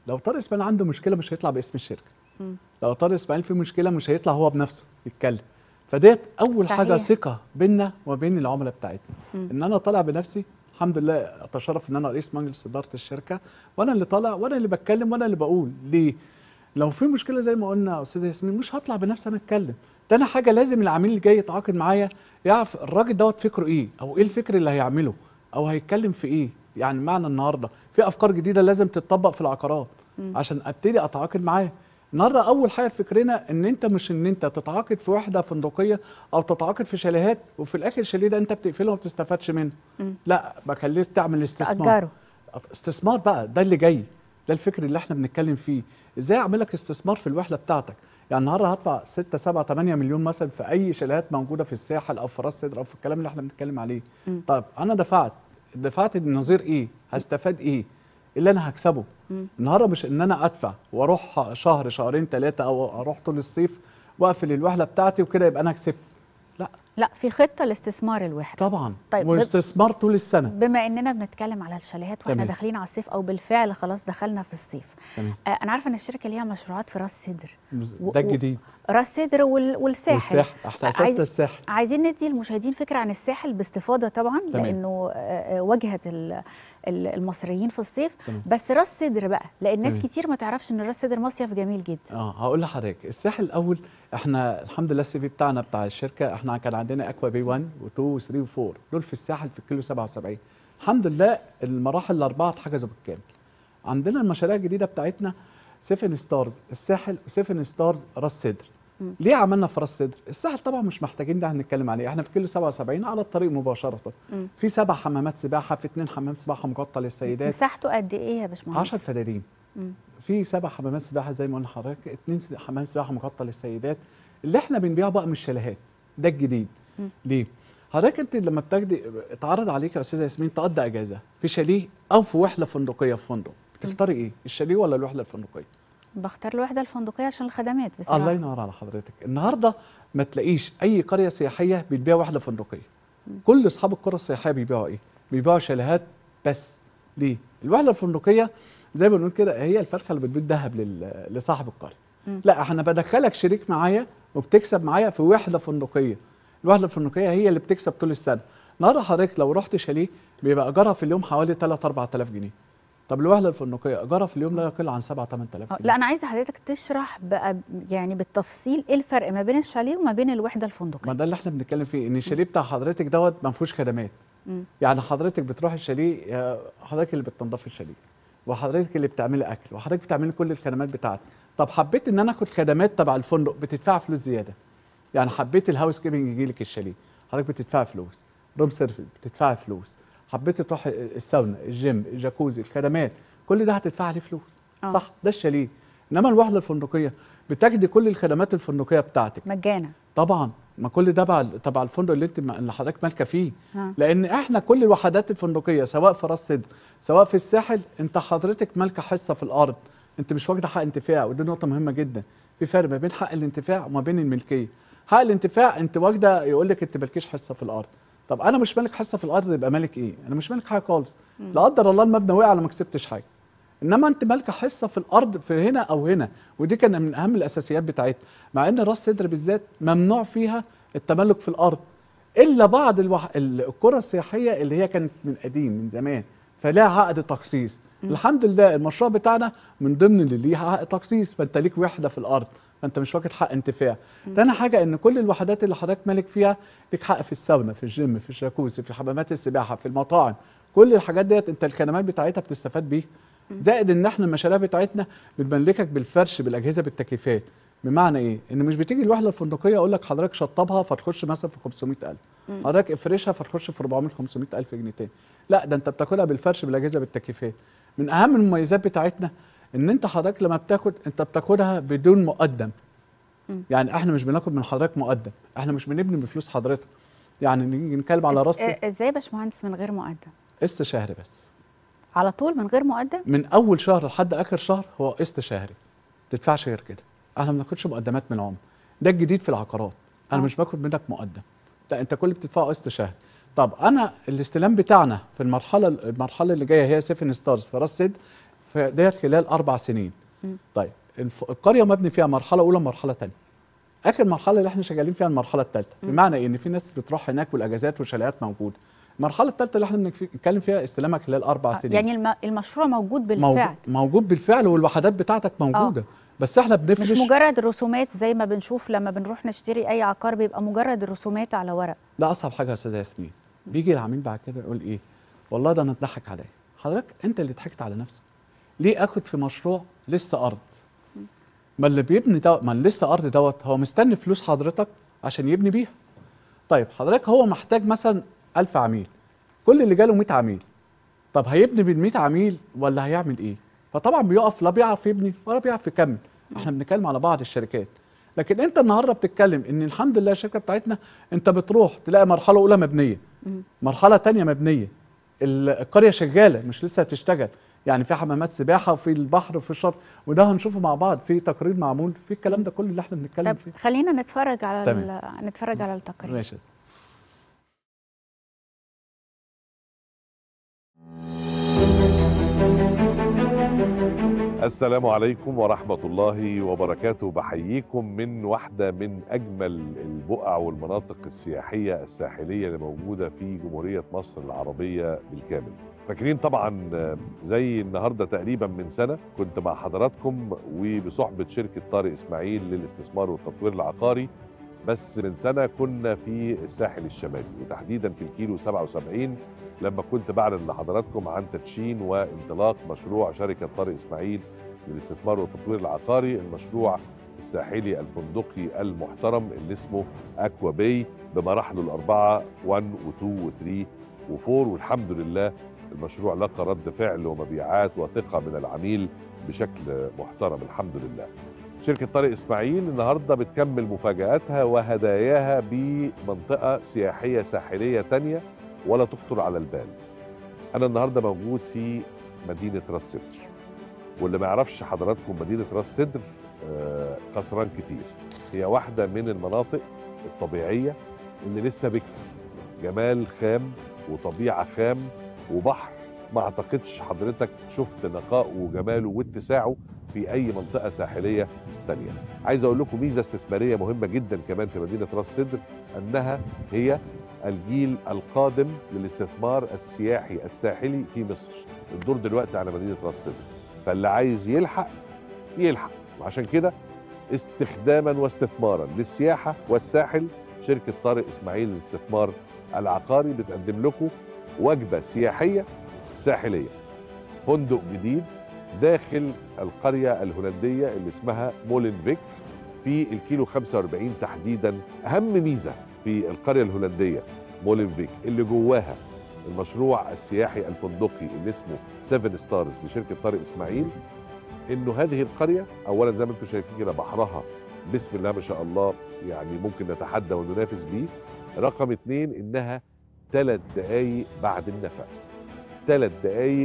لو طارق اسماعيل عنده مشكله مش هيطلع باسم الشركه. لو طارق اسماعيل في مشكله مش هيطلع هو بنفسه يتكلم. فديت اول صحيح. حاجه ثقه بيننا وبين العملاء بتاعتنا. ان انا طالع بنفسي، الحمد لله اتشرف ان انا رئيس مجلس اداره الشركه، وانا اللي طالع وانا اللي بتكلم وانا اللي بقول. ليه؟ لو في مشكله زي ما قلنا يا استاذه ياسمين مش هطلع بنفسي انا اتكلم. ده انا حاجه لازم العميل اللي جاي يتعاقد معايا يعرف الراجل دوت فكره ايه، او ايه الفكر اللي هيعمله، او هيتكلم في ايه. يعني معنى النهارده في افكار جديده لازم تتطبق في العقارات عشان ابتدي اتعاقد معاه. النهارده اول حاجه في فكرنا ان انت مش ان انت تتعاقد في وحده فندقيه او تتعاقد في شاليهات وفي الاخر الشاليه ده انت بتقفله وما بتستفادش منه. لا، بخليك تعمل استثمار. تأجره. استثمار بقى، ده اللي جاي، ده الفكر اللي احنا بنتكلم فيه. ازاي اعمل لك استثمار في الوحده بتاعتك؟ يعني النهارده هدفع 6 7 8 مليون مثلا في اي شاليهات موجوده في الساحل او في راس سدر او في الكلام اللي احنا بنتكلم عليه. طيب انا دفعت النظير ايه؟ هستفاد ايه؟ إيه اللي انا هكسبه؟ النهارده مش ان انا ادفع واروح شهر شهرين 3 او اروح طول الصيف واقفل الوحده بتاعتي وكده يبقى انا كسبت. لا، في خطه لاستثمار الوحده طبعا. طيب، واستثمار طول السنه. بما اننا بنتكلم على الشاليهات واحنا تمام. داخلين على الصيف او بالفعل خلاص دخلنا في الصيف. تمام. انا عارفه ان الشركه ليها مشروعات في راس سدر. ده الجديد. راس سدر والساحل. احنا اساسنا الساحل. عايزين ندي المشاهدين فكره عن الساحل باستفاضه طبعا. تمام. لانه واجهه المصريين في الصيف. تمام. بس راس سدر بقى، لان ناس تمام. كتير ما تعرفش ان راس سدر مصيف جميل جدا. هقول لحضرتك الساحل الاول. احنا الحمد لله السي في بتاعنا بتاع الشركه احنا كان عندنا اكوا بي 1 و2 و3 و4 دول في الساحل في الكيلو 77. الحمد لله المراحل الاربعه اتحجزوا بالكامل. عندنا المشاريع الجديده بتاعتنا 7 ستارز الساحل و7 ستارز راس سدر. ليه عملنا في راس سدر؟ الساحل طبعا مش محتاجين ده هنتكلم عليه، احنا في كيلو 77 على الطريق مباشره. في 7 حمامات سباحه، في 2 حمام سباحه مغطى للسيدات. مساحته قد ايه يا باشمهندس؟ 10 فدادين. في 7 حمامات سباحه زي ما قلنا لحضرتك، 2 حمام سباحه مغطى للسيدات. اللي احنا بنبيعه بقى من الشاليهات، ده الجديد. ليه؟ حضرتك انت لما بتاخدي اتعرض عليك يا استاذه ياسمين تقضي اجازه في شاليه او في وحده فندقيه في فندق، بتختاري ايه؟ الشاليه ولا الوحده الفندقيه؟ بختار الوحده الفندقيه عشان الخدمات بصراحه. الله ينور على حضرتك. النهارده ما تلاقيش اي قريه سياحيه بتبيع وحده فندقيه. كل اصحاب القرى السياحيه بيبيعوا ايه؟ بيبيعوا شاليهات بس. ليه؟ الوحده الفندقيه زي ما بنقول كده هي الفرخه اللي بتبيض ذهب لصاحب القريه. لا، احنا بدخلك شريك معايا وبتكسب معايا في وحده فندقيه. الوحده الفندقيه هي اللي بتكسب طول السنه. النهارده حضرتك لو رحت شاليه بيبقى ايجارها في اليوم حوالي 3 4000 جنيه. طب الوحده الفندقيه ايجارها في اليوم لا يقل عن 7 8000 جنيه. لا، انا عايزه حضرتك تشرح بقى يعني بالتفصيل ايه الفرق ما بين الشاليه وما بين الوحده الفندقيه. ما ده اللي احنا بنتكلم فيه، ان الشاليه بتاع حضرتك دوت ما فيهوش خدمات. يعني حضرتك بتروح الشاليه، حضرتك اللي بتنضف الشاليه وحضرتك اللي بتعملي اكل وحضرتك بتعملي كل الخدمات بتاعتك. طب حبيت ان انا اخد خدمات تبع الفندق بتدفع فلوس زياده. يعني حبيت الهاوس كيبنج يجي لك الشاليه حضرتك بتدفع فلوس، روم سيرفيس بتدفع فلوس، حبيت تروح الساونا الجيم الجاكوزي الخدمات كل ده هتدفع عليه فلوس. صح، ده الشاليه. انما الوحده الفندقيه بتجدي كل الخدمات الفندقيه بتاعتك مجانا طبعا. ما كل ده تبع الفندق اللي حضرتك مالكه فيه. لان احنا كل الوحدات الفندقيه سواء في راس سدر سواء في الساحل انت حضرتك مالكه حصه في الارض، انت مش واخده حق انتفاع. ودي نقطه مهمه جدا. في فرق ما بين حق الانتفاع وما بين الملكيه. حق الانتفاع انت واخده يقول لك انت مالكيش حصه في الارض. طب انا مش مالك حصه في الارض يبقى مالك ايه؟ انا مش مالك حاجه خالص. لا قدر الله المبنى وقع انا ما كسبتش حاجه. انما انت مالكه حصه في الارض في هنا او هنا. ودي كان من اهم الاساسيات بتاعتها. مع ان راس سدر بالذات ممنوع فيها التملك في الارض الا بعض القرى السياحيه اللي هي كانت من قديم من زمان فلها عقد تخصيص. الحمد لله المشروع بتاعنا من ضمن اللي ليها عقد تخصيص، فانت ليك وحده في الارض فانت مش واخد حق انتفاع. تاني حاجه ان كل الوحدات اللي حضرتك مالك فيها ليك حق في الساونا في الجيم في الجاكوزي في حمامات السباحه في المطاعم. كل الحاجات ديت انت الخدمات بتاعتها بتستفاد بيها. زائد ان احنا المشاريع بتاعتنا بنملكك بالفرش بالاجهزه بالتكييفات. بمعنى ايه؟ ان مش بتيجي الوحده الفندقيه اقول لك حضرتك شطبها فتخش مثلا في 500000 حضرتك افرشها فتخش في 400 500000 جنيه تاني. لا، ده انت بتاخدها بالفرش بالاجهزه بالتكييفات. من اهم المميزات بتاعتنا ان انت حضرتك لما بتاخد انت بتاخدها بدون مقدم. يعني احنا مش بناخد من حضرتك مقدم، احنا مش بنبني بفلوس حضرتك. يعني نيجي نتكلم على راس ازاي يا باشمهندس من غير مقدم؟ قسط شهري بس. على طول من غير مقدم؟ من اول شهر لحد اخر شهر هو قسط شهري. ما تدفعش غير كده. احنا ما بناخدش مقدمات من العملاء. ده الجديد في العقارات. انا مش باخد منك مقدم. ده انت كل اللي بتدفعه قسط شهري. طب انا الاستلام بتاعنا في المرحله اللي جايه هي 7 ستارز في راس سدر فديت خلال 4 سنين. طيب القريه مبني فيها مرحله اولى ومرحله ثانيه. اخر مرحله اللي احنا شغالين فيها المرحله الثالثه، بمعنى ان في ناس بتروح هناك والاجازات والشاليهات موجوده. المرحله الثالثه اللي احنا بنتكلم فيها استلامها خلال 4 سنين. يعني المشروع موجود بالفعل. موجود بالفعل، والوحدات بتاعتك موجوده. بس احنا بنفرش، مش مجرد رسومات زي ما بنشوف لما بنروح نشتري اي عقار، بيبقى مجرد رسومات على ورق. ده اصعب حاجه يا استاذه ياسمين. بيجي العميل بعد كده يقول ايه؟ والله ده انا اتضحك عليا. حضرتك انت اللي ضحكت على نفسك. ليه اخد في مشروع لسه ارض؟ ما اللي بيبني دوت، ما اللي لسه ارض دوت هو مستني فلوس حضرتك عشان يبني بيها. طيب حضرتك هو محتاج مثلا 1000 عميل، كل اللي جاله 100 عميل. طب هيبني بال 100 عميل ولا هيعمل ايه؟ فطبعا بيقف، لا بيعرف يبني ولا بيعرف يكمل. احنا بنتكلم على بعض الشركات، لكن انت النهارده بتتكلم ان الحمد لله الشركه بتاعتنا انت بتروح تلاقي مرحله اولى مبنيه، مرحله ثانيه مبنيه، القريه شغاله مش لسه هتشتغل، يعني في حمامات سباحه وفي البحر وفي الشط، وده هنشوفه مع بعض في تقرير معمول في الكلام ده كله اللي احنا بنتكلم فيه. طب خلينا نتفرج على نتفرج على التقرير. ماشي. السلام عليكم ورحمة الله وبركاته. بحييكم من واحدة من أجمل البقع والمناطق السياحية الساحلية اللي موجودة في جمهورية مصر العربية بالكامل. فاكرين طبعا زي النهاردة تقريبا من سنة كنت مع حضراتكم وبصحبة شركة طارق إسماعيل للاستثمار والتطوير العقاري، بس من سنة كنا في الساحل الشمالي وتحديدا في الكيلو 77 لما كنت بعلن لحضراتكم عن تدشين وانطلاق مشروع شركة طارق إسماعيل للاستثمار والتطوير العقاري، المشروع الساحلي الفندقي المحترم اللي اسمه أكوا باي بمراحله الأربعة 1 و2 و3 و4. والحمد لله المشروع لقى رد فعل ومبيعات وثقة من العميل بشكل محترم الحمد لله. شركة طارق إسماعيل النهاردة بتكمل مفاجآتها وهداياها بمنطقة سياحية ساحلية تانية ولا تخطر على البال. أنا النهاردة موجود في مدينة راس سدر، واللي ما يعرفش حضراتكم مدينة راس سدر خسران كتير. هي واحدة من المناطق الطبيعية اللي لسه بكر، جمال خام وطبيعة خام وبحر ما اعتقدش حضرتك شفت نقائه وجماله واتساعه في اي منطقه ساحليه تانية. عايز اقول لكم ميزه استثماريه مهمه جدا كمان في مدينه راس سدر، انها هي الجيل القادم للاستثمار السياحي الساحلي في مصر. الدور دلوقتي على مدينه راس سدر، فاللي عايز يلحق يلحق. وعشان كده استخداما واستثمارا للسياحه والساحل، شركه طارق اسماعيل للاستثمار العقاري بتقدم لكم وجبه سياحيه ساحليه، فندق جديد داخل القريه الهولنديه اللي اسمها مولنفيك في الكيلو 45 تحديدا. اهم ميزه في القريه الهولنديه مولنفيك اللي جواها المشروع السياحي الفندقي اللي اسمه 7 ستارز لشركه طارق اسماعيل، انه هذه القريه اولا زي ما انتم شايفين كده بحرها بسم الله ما شاء الله، يعني ممكن نتحدى وننافس بيه. رقم 2 انها 3 دقائق بعد النفق، 3 دقائق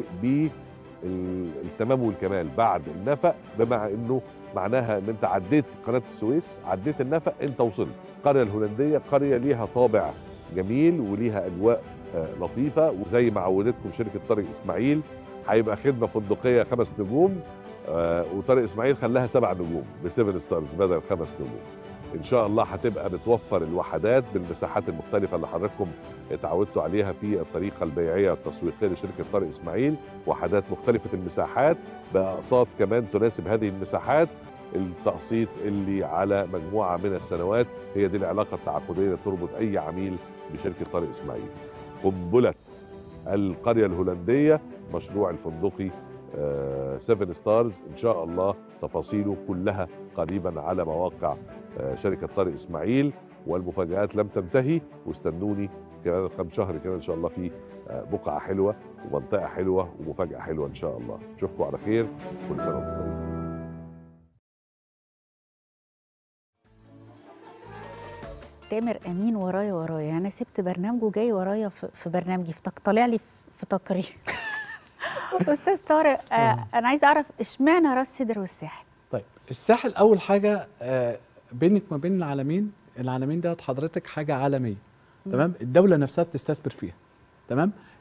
بالتمام والكمال بعد النفق، بما انه معناها ان انت عديت قناه السويس، عديت النفق، انت وصلت. القريه الهولنديه قريه ليها طابع جميل وليها اجواء لطيفه، وزي ما عودتكم شركه طارق اسماعيل هيبقى خدمه فندقيه 5 نجوم، وطارق اسماعيل خلاها 7 نجوم ب7 ستارز بدل 5 نجوم. ان شاء الله هتبقى بتوفر الوحدات بالمساحات المختلفه اللي حضراتكم اتعودتوا عليها في الطريقه البيعيه التسويقيه لشركه طارق اسماعيل، وحدات مختلفه المساحات باقساط كمان تناسب هذه المساحات. التقسيط اللي على مجموعه من السنوات، هي دي العلاقه التعاقديه اللي تربط اي عميل بشركه طارق اسماعيل. قنبله القريه الهولنديه مشروع الفندقي 7 ستارز، ان شاء الله تفاصيله كلها قريبا على مواقع شركه طارق اسماعيل، والمفاجآت لم تنتهي، واستنوني كمان كم شهر كده ان شاء الله في بقعه حلوه ومنطقه حلوه ومفاجاه حلوه ان شاء الله. اشوفكم على خير، كل سنه وانتم طيبين. تامر امين ورايا انا سبت برنامجه جاي ورايا في برنامجي، طالع لي في تقرير. استاذ طارق، انا عايزه اعرف اشمعنى راس سدر والساحل؟ طيب الساحل اول حاجه بينك ما بين العالمين ده حضرتك حاجه عالميه، تمام؟ الدوله نفسها بتستثمر فيها، تمام؟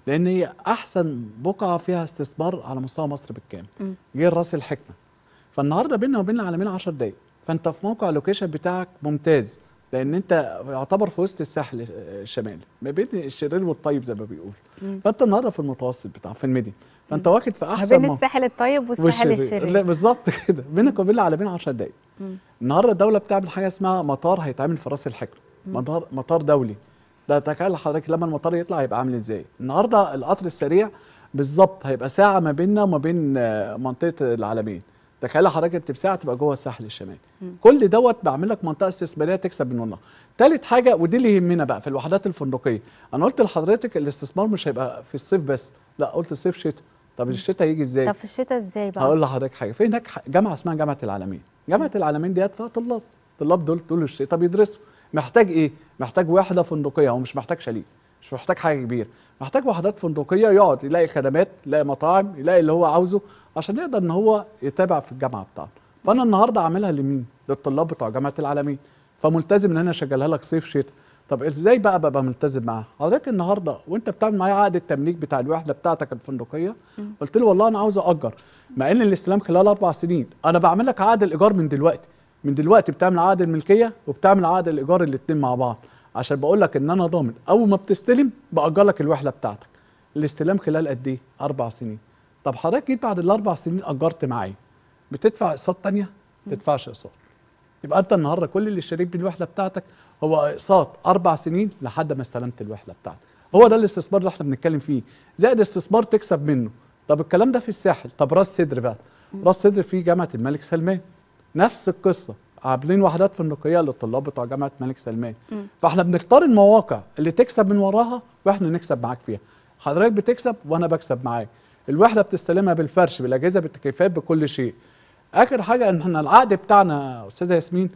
لان هي احسن بقعه فيها استثمار على مستوى مصر بالكامل، غير راس الحكمه. فالنهارده بيننا وبين العلمين 10 دقائق، فانت في موقع اللوكيشن بتاعك ممتاز، لان انت يعتبر في وسط الساحل الشمالي ما بين الشرير والطيب زي ما بيقول. فانت النهارده في المتوسط بتاع في الميديا، فانت واخد في احسن بين الساحل الطيب والساحل الشرير. لا بالظبط كده، بينك وبين العلمين 10 دقائق. النهارده الدوله بتعمل حاجه اسمها مطار هيتعمل في راس الحكمه، مطار دولي. ده تخيل حضرتك لما المطار يطلع هيبقى عامل ازاي. النهارده القطر السريع بالظبط هيبقى ساعه ما بيننا وما بين منطقه العلمين. تخيل حضرتك انت بساعه تبقى جوه الساحل الشمالي. كل دوت بعمل لك منطقه استثماريه تكسب من وراها. ثالث حاجه ودي اللي يهمنا بقى في الوحدات الفندقيه، انا قلت لحضرتك الاستثمار مش هيبقى في الصيف بس، لا قلت الصيف شتاء. طب الشتاء هيجي ازاي؟ طب في الشتاء ازاي بقى؟ هقول لحضرتك حاجه، في هناك جامعه اسمها جامعه العلمين. جامعه العلمين ديت فيها طلاب دول طول الشتاء بيدرسوا. محتاج ايه؟ محتاج وحده فندقيه، هو مش محتاج شاليه، مش محتاج حاجه كبيره، محتاج وحدات فندقيه يقعد يلاقي خدمات، يلاقي مطاعم، يلاقي اللي هو عاوزه عشان يقدر ان هو يتابع في الجامعه بتاعته. فانا النهارده عاملها لمين؟ للطلاب بتوع جامعه العلمين، فملتزم ان انا اشغلها لك صيف شتاء. طب ازاي بقى ببقى ملتزم معاها؟ حضرتك النهارده وانت بتعمل معايا عقد التمليك بتاع الوحده بتاعتك الفندقيه، قلت له والله انا عاوز اجر، مع ان الاستلام خلال 4 سنين، انا بعمل لك عقد الايجار من دلوقتي. من دلوقتي بتعمل عقد الملكيه وبتعمل عقد الايجار الاثنين مع بعض، عشان بقول لك ان انا ضامن اول ما بتستلم باجر لك الوحده بتاعتك. الاستلام خلال قد ايه؟ 4 سنين. طب حضرتك جيت بعد ال4 سنين اجرت معايا، بتدفع اقساط ثانيه؟ ما تدفعش اقساط. يبقى انت النهارده كل اللي اشتريت بيه الوحده بتاعتك هو اقساط 4 سنين لحد ما استلمت الوحده بتاعتك. هو ده الاستثمار اللي احنا بنتكلم فيه، زائد استثمار تكسب منه. طب الكلام ده في الساحل. طب راس سدر بقى، راس سدر في جامعه الملك سلمان، نفس القصه، عاملين وحدات فندقيه للطلاب بتوع جامعه الملك سلمان. فاحنا بنختار المواقع اللي تكسب من وراها واحنا نكسب معاك فيها. حضرتك بتكسب وانا بكسب معاك. الوحده بتستلمها بالفرش بالاجهزه بالتكييفات بكل شيء. اخر حاجه ان احنا العقد بتاعنا يا استاذه ياسمين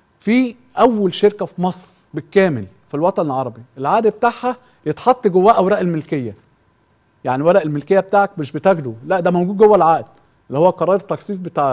في اول شركه في مصر بالكامل في الوطن العربي العقد بتاعها يتحط جواه اوراق الملكيه. يعني ورق الملكيه بتاعك مش بتاخده، لا ده موجود جوه العقد اللي هو قرار التخصيص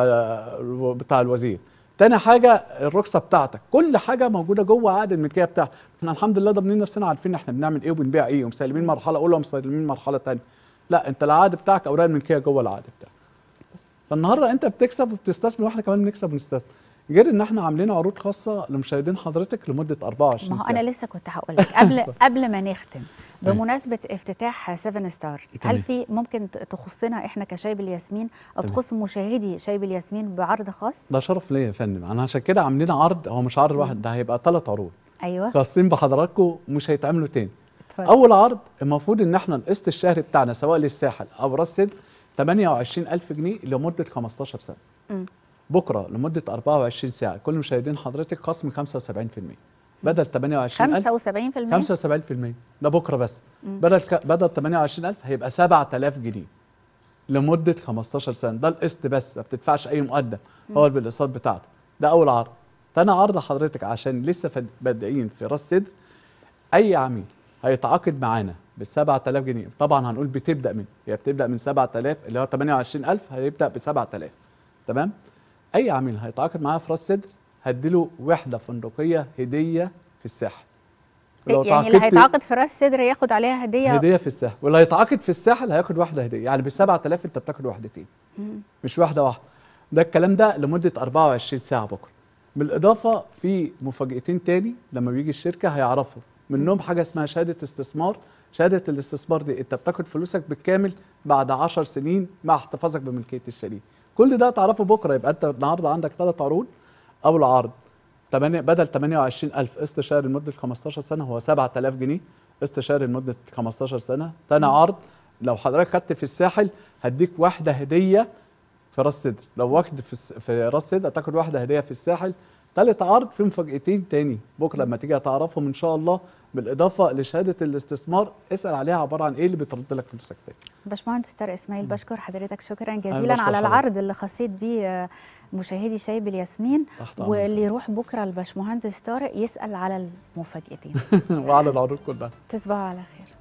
بتاع الوزير. تاني حاجه الرخصه بتاعتك، كل حاجه موجوده جوه عقد الملكيه بتاعك. احنا الحمد لله ضامنين نفسنا، عارفين احنا بنعمل ايه وبنبيع ايه، ومسلمين مرحله اولى ومسلمين مرحله ثانيه. لا انت العقد بتاعك اوراق الملكيه جوه العقد بتاعك. فالنهارده انت بتكسب وبتستثمر واحنا كمان بنكسب ونستثمر. غير ان احنا عاملين عروض خاصه لمشاهدين حضرتك لمده 24 ساعه. ما هو انا لسه كنت هقول لك قبل ما نختم بمناسبه افتتاح 7 ستارز، هل في ممكن تخصنا احنا كشاي بالياسمين او تخص مشاهدي شاي بالياسمين بعرض خاص؟ ده شرف ليا يا فندم، انا عشان كده عاملين عرض، هو مش عرض واحد، ده هيبقى 3 عروض. ايوه خاصين بحضراتكم مش هيتعملوا تاني. اول عرض المفروض ان احنا القسط الشهري بتاعنا سواء للساحل او راس سدر 28000 جنيه لمده 15 سنه. بكره لمده 24 ساعه كل مشاهدين حضرتك خصم 75%. بدل 28000 75%. ده بكره بس. بدل 28000 هيبقى 7000 جنيه لمده 15 سنه. ده القسط بس، ما بتدفعش اي مقدم، هو بالاقساط بتاعته. ده اول عرض. تاني عرض حضرتك عشان لسه بادئين في راس سدر، اي عميل هيتعاقد معانا بال 7000 جنيه، طبعا هنقول بتبدا من، هي بتبدا من 7000 اللي هو 28000 هيبدا ب 7000. تمام؟ اي عميل هيتعاقد معايا في راس سدر هديله وحده فندقيه هديه في الساحل. يعني اللي هيتعاقد في راس سدر ياخد عليها هديه في الساحل، واللي هيتعاقد في الساحل هياخد واحده هديه. يعني ب 7000 انت بتاخد وحدتين مش واحده واحده. ده الكلام ده لمده 24 ساعه بكره. بالاضافه في مفاجاتين تاني لما بيجي الشركه هيعرفوا منهم حاجه اسمها شهاده استثمار. شهاده الاستثمار دي انت بتاخد فلوسك بالكامل بعد 10 سنين مع احتفاظك بملكيه الشريك. كل ده تعرفه بكره. يبقى انت النهارده عندك 3 عروض. اول عرض بدل 28000 قسط شهري لمده 15 سنه هو 7000 جنيه قسط شهري لمده 15 سنه. ثاني عرض لو حضرتك خدت في الساحل هديك واحده هديه في راس سدر، لو واخد في راس سدر هتاخد واحده هديه في الساحل. ثالث عرض في مفاجاتين تاني بكره لما تيجي هتعرفهم ان شاء الله، بالاضافه لشهاده الاستثمار. اسال عليها عباره عن ايه اللي بترد لك فلوسك تاني. باشمهندس طارق اسماعيل، بشكر حضرتك شكرا جزيلا على العرض اللي خصيت بيه مشاهدي شاي بالياسمين، واللي يروح بكره لباشمهندس طارق يسال على المفاجاتين وعلى العروض كلها. تصبحوا على خير.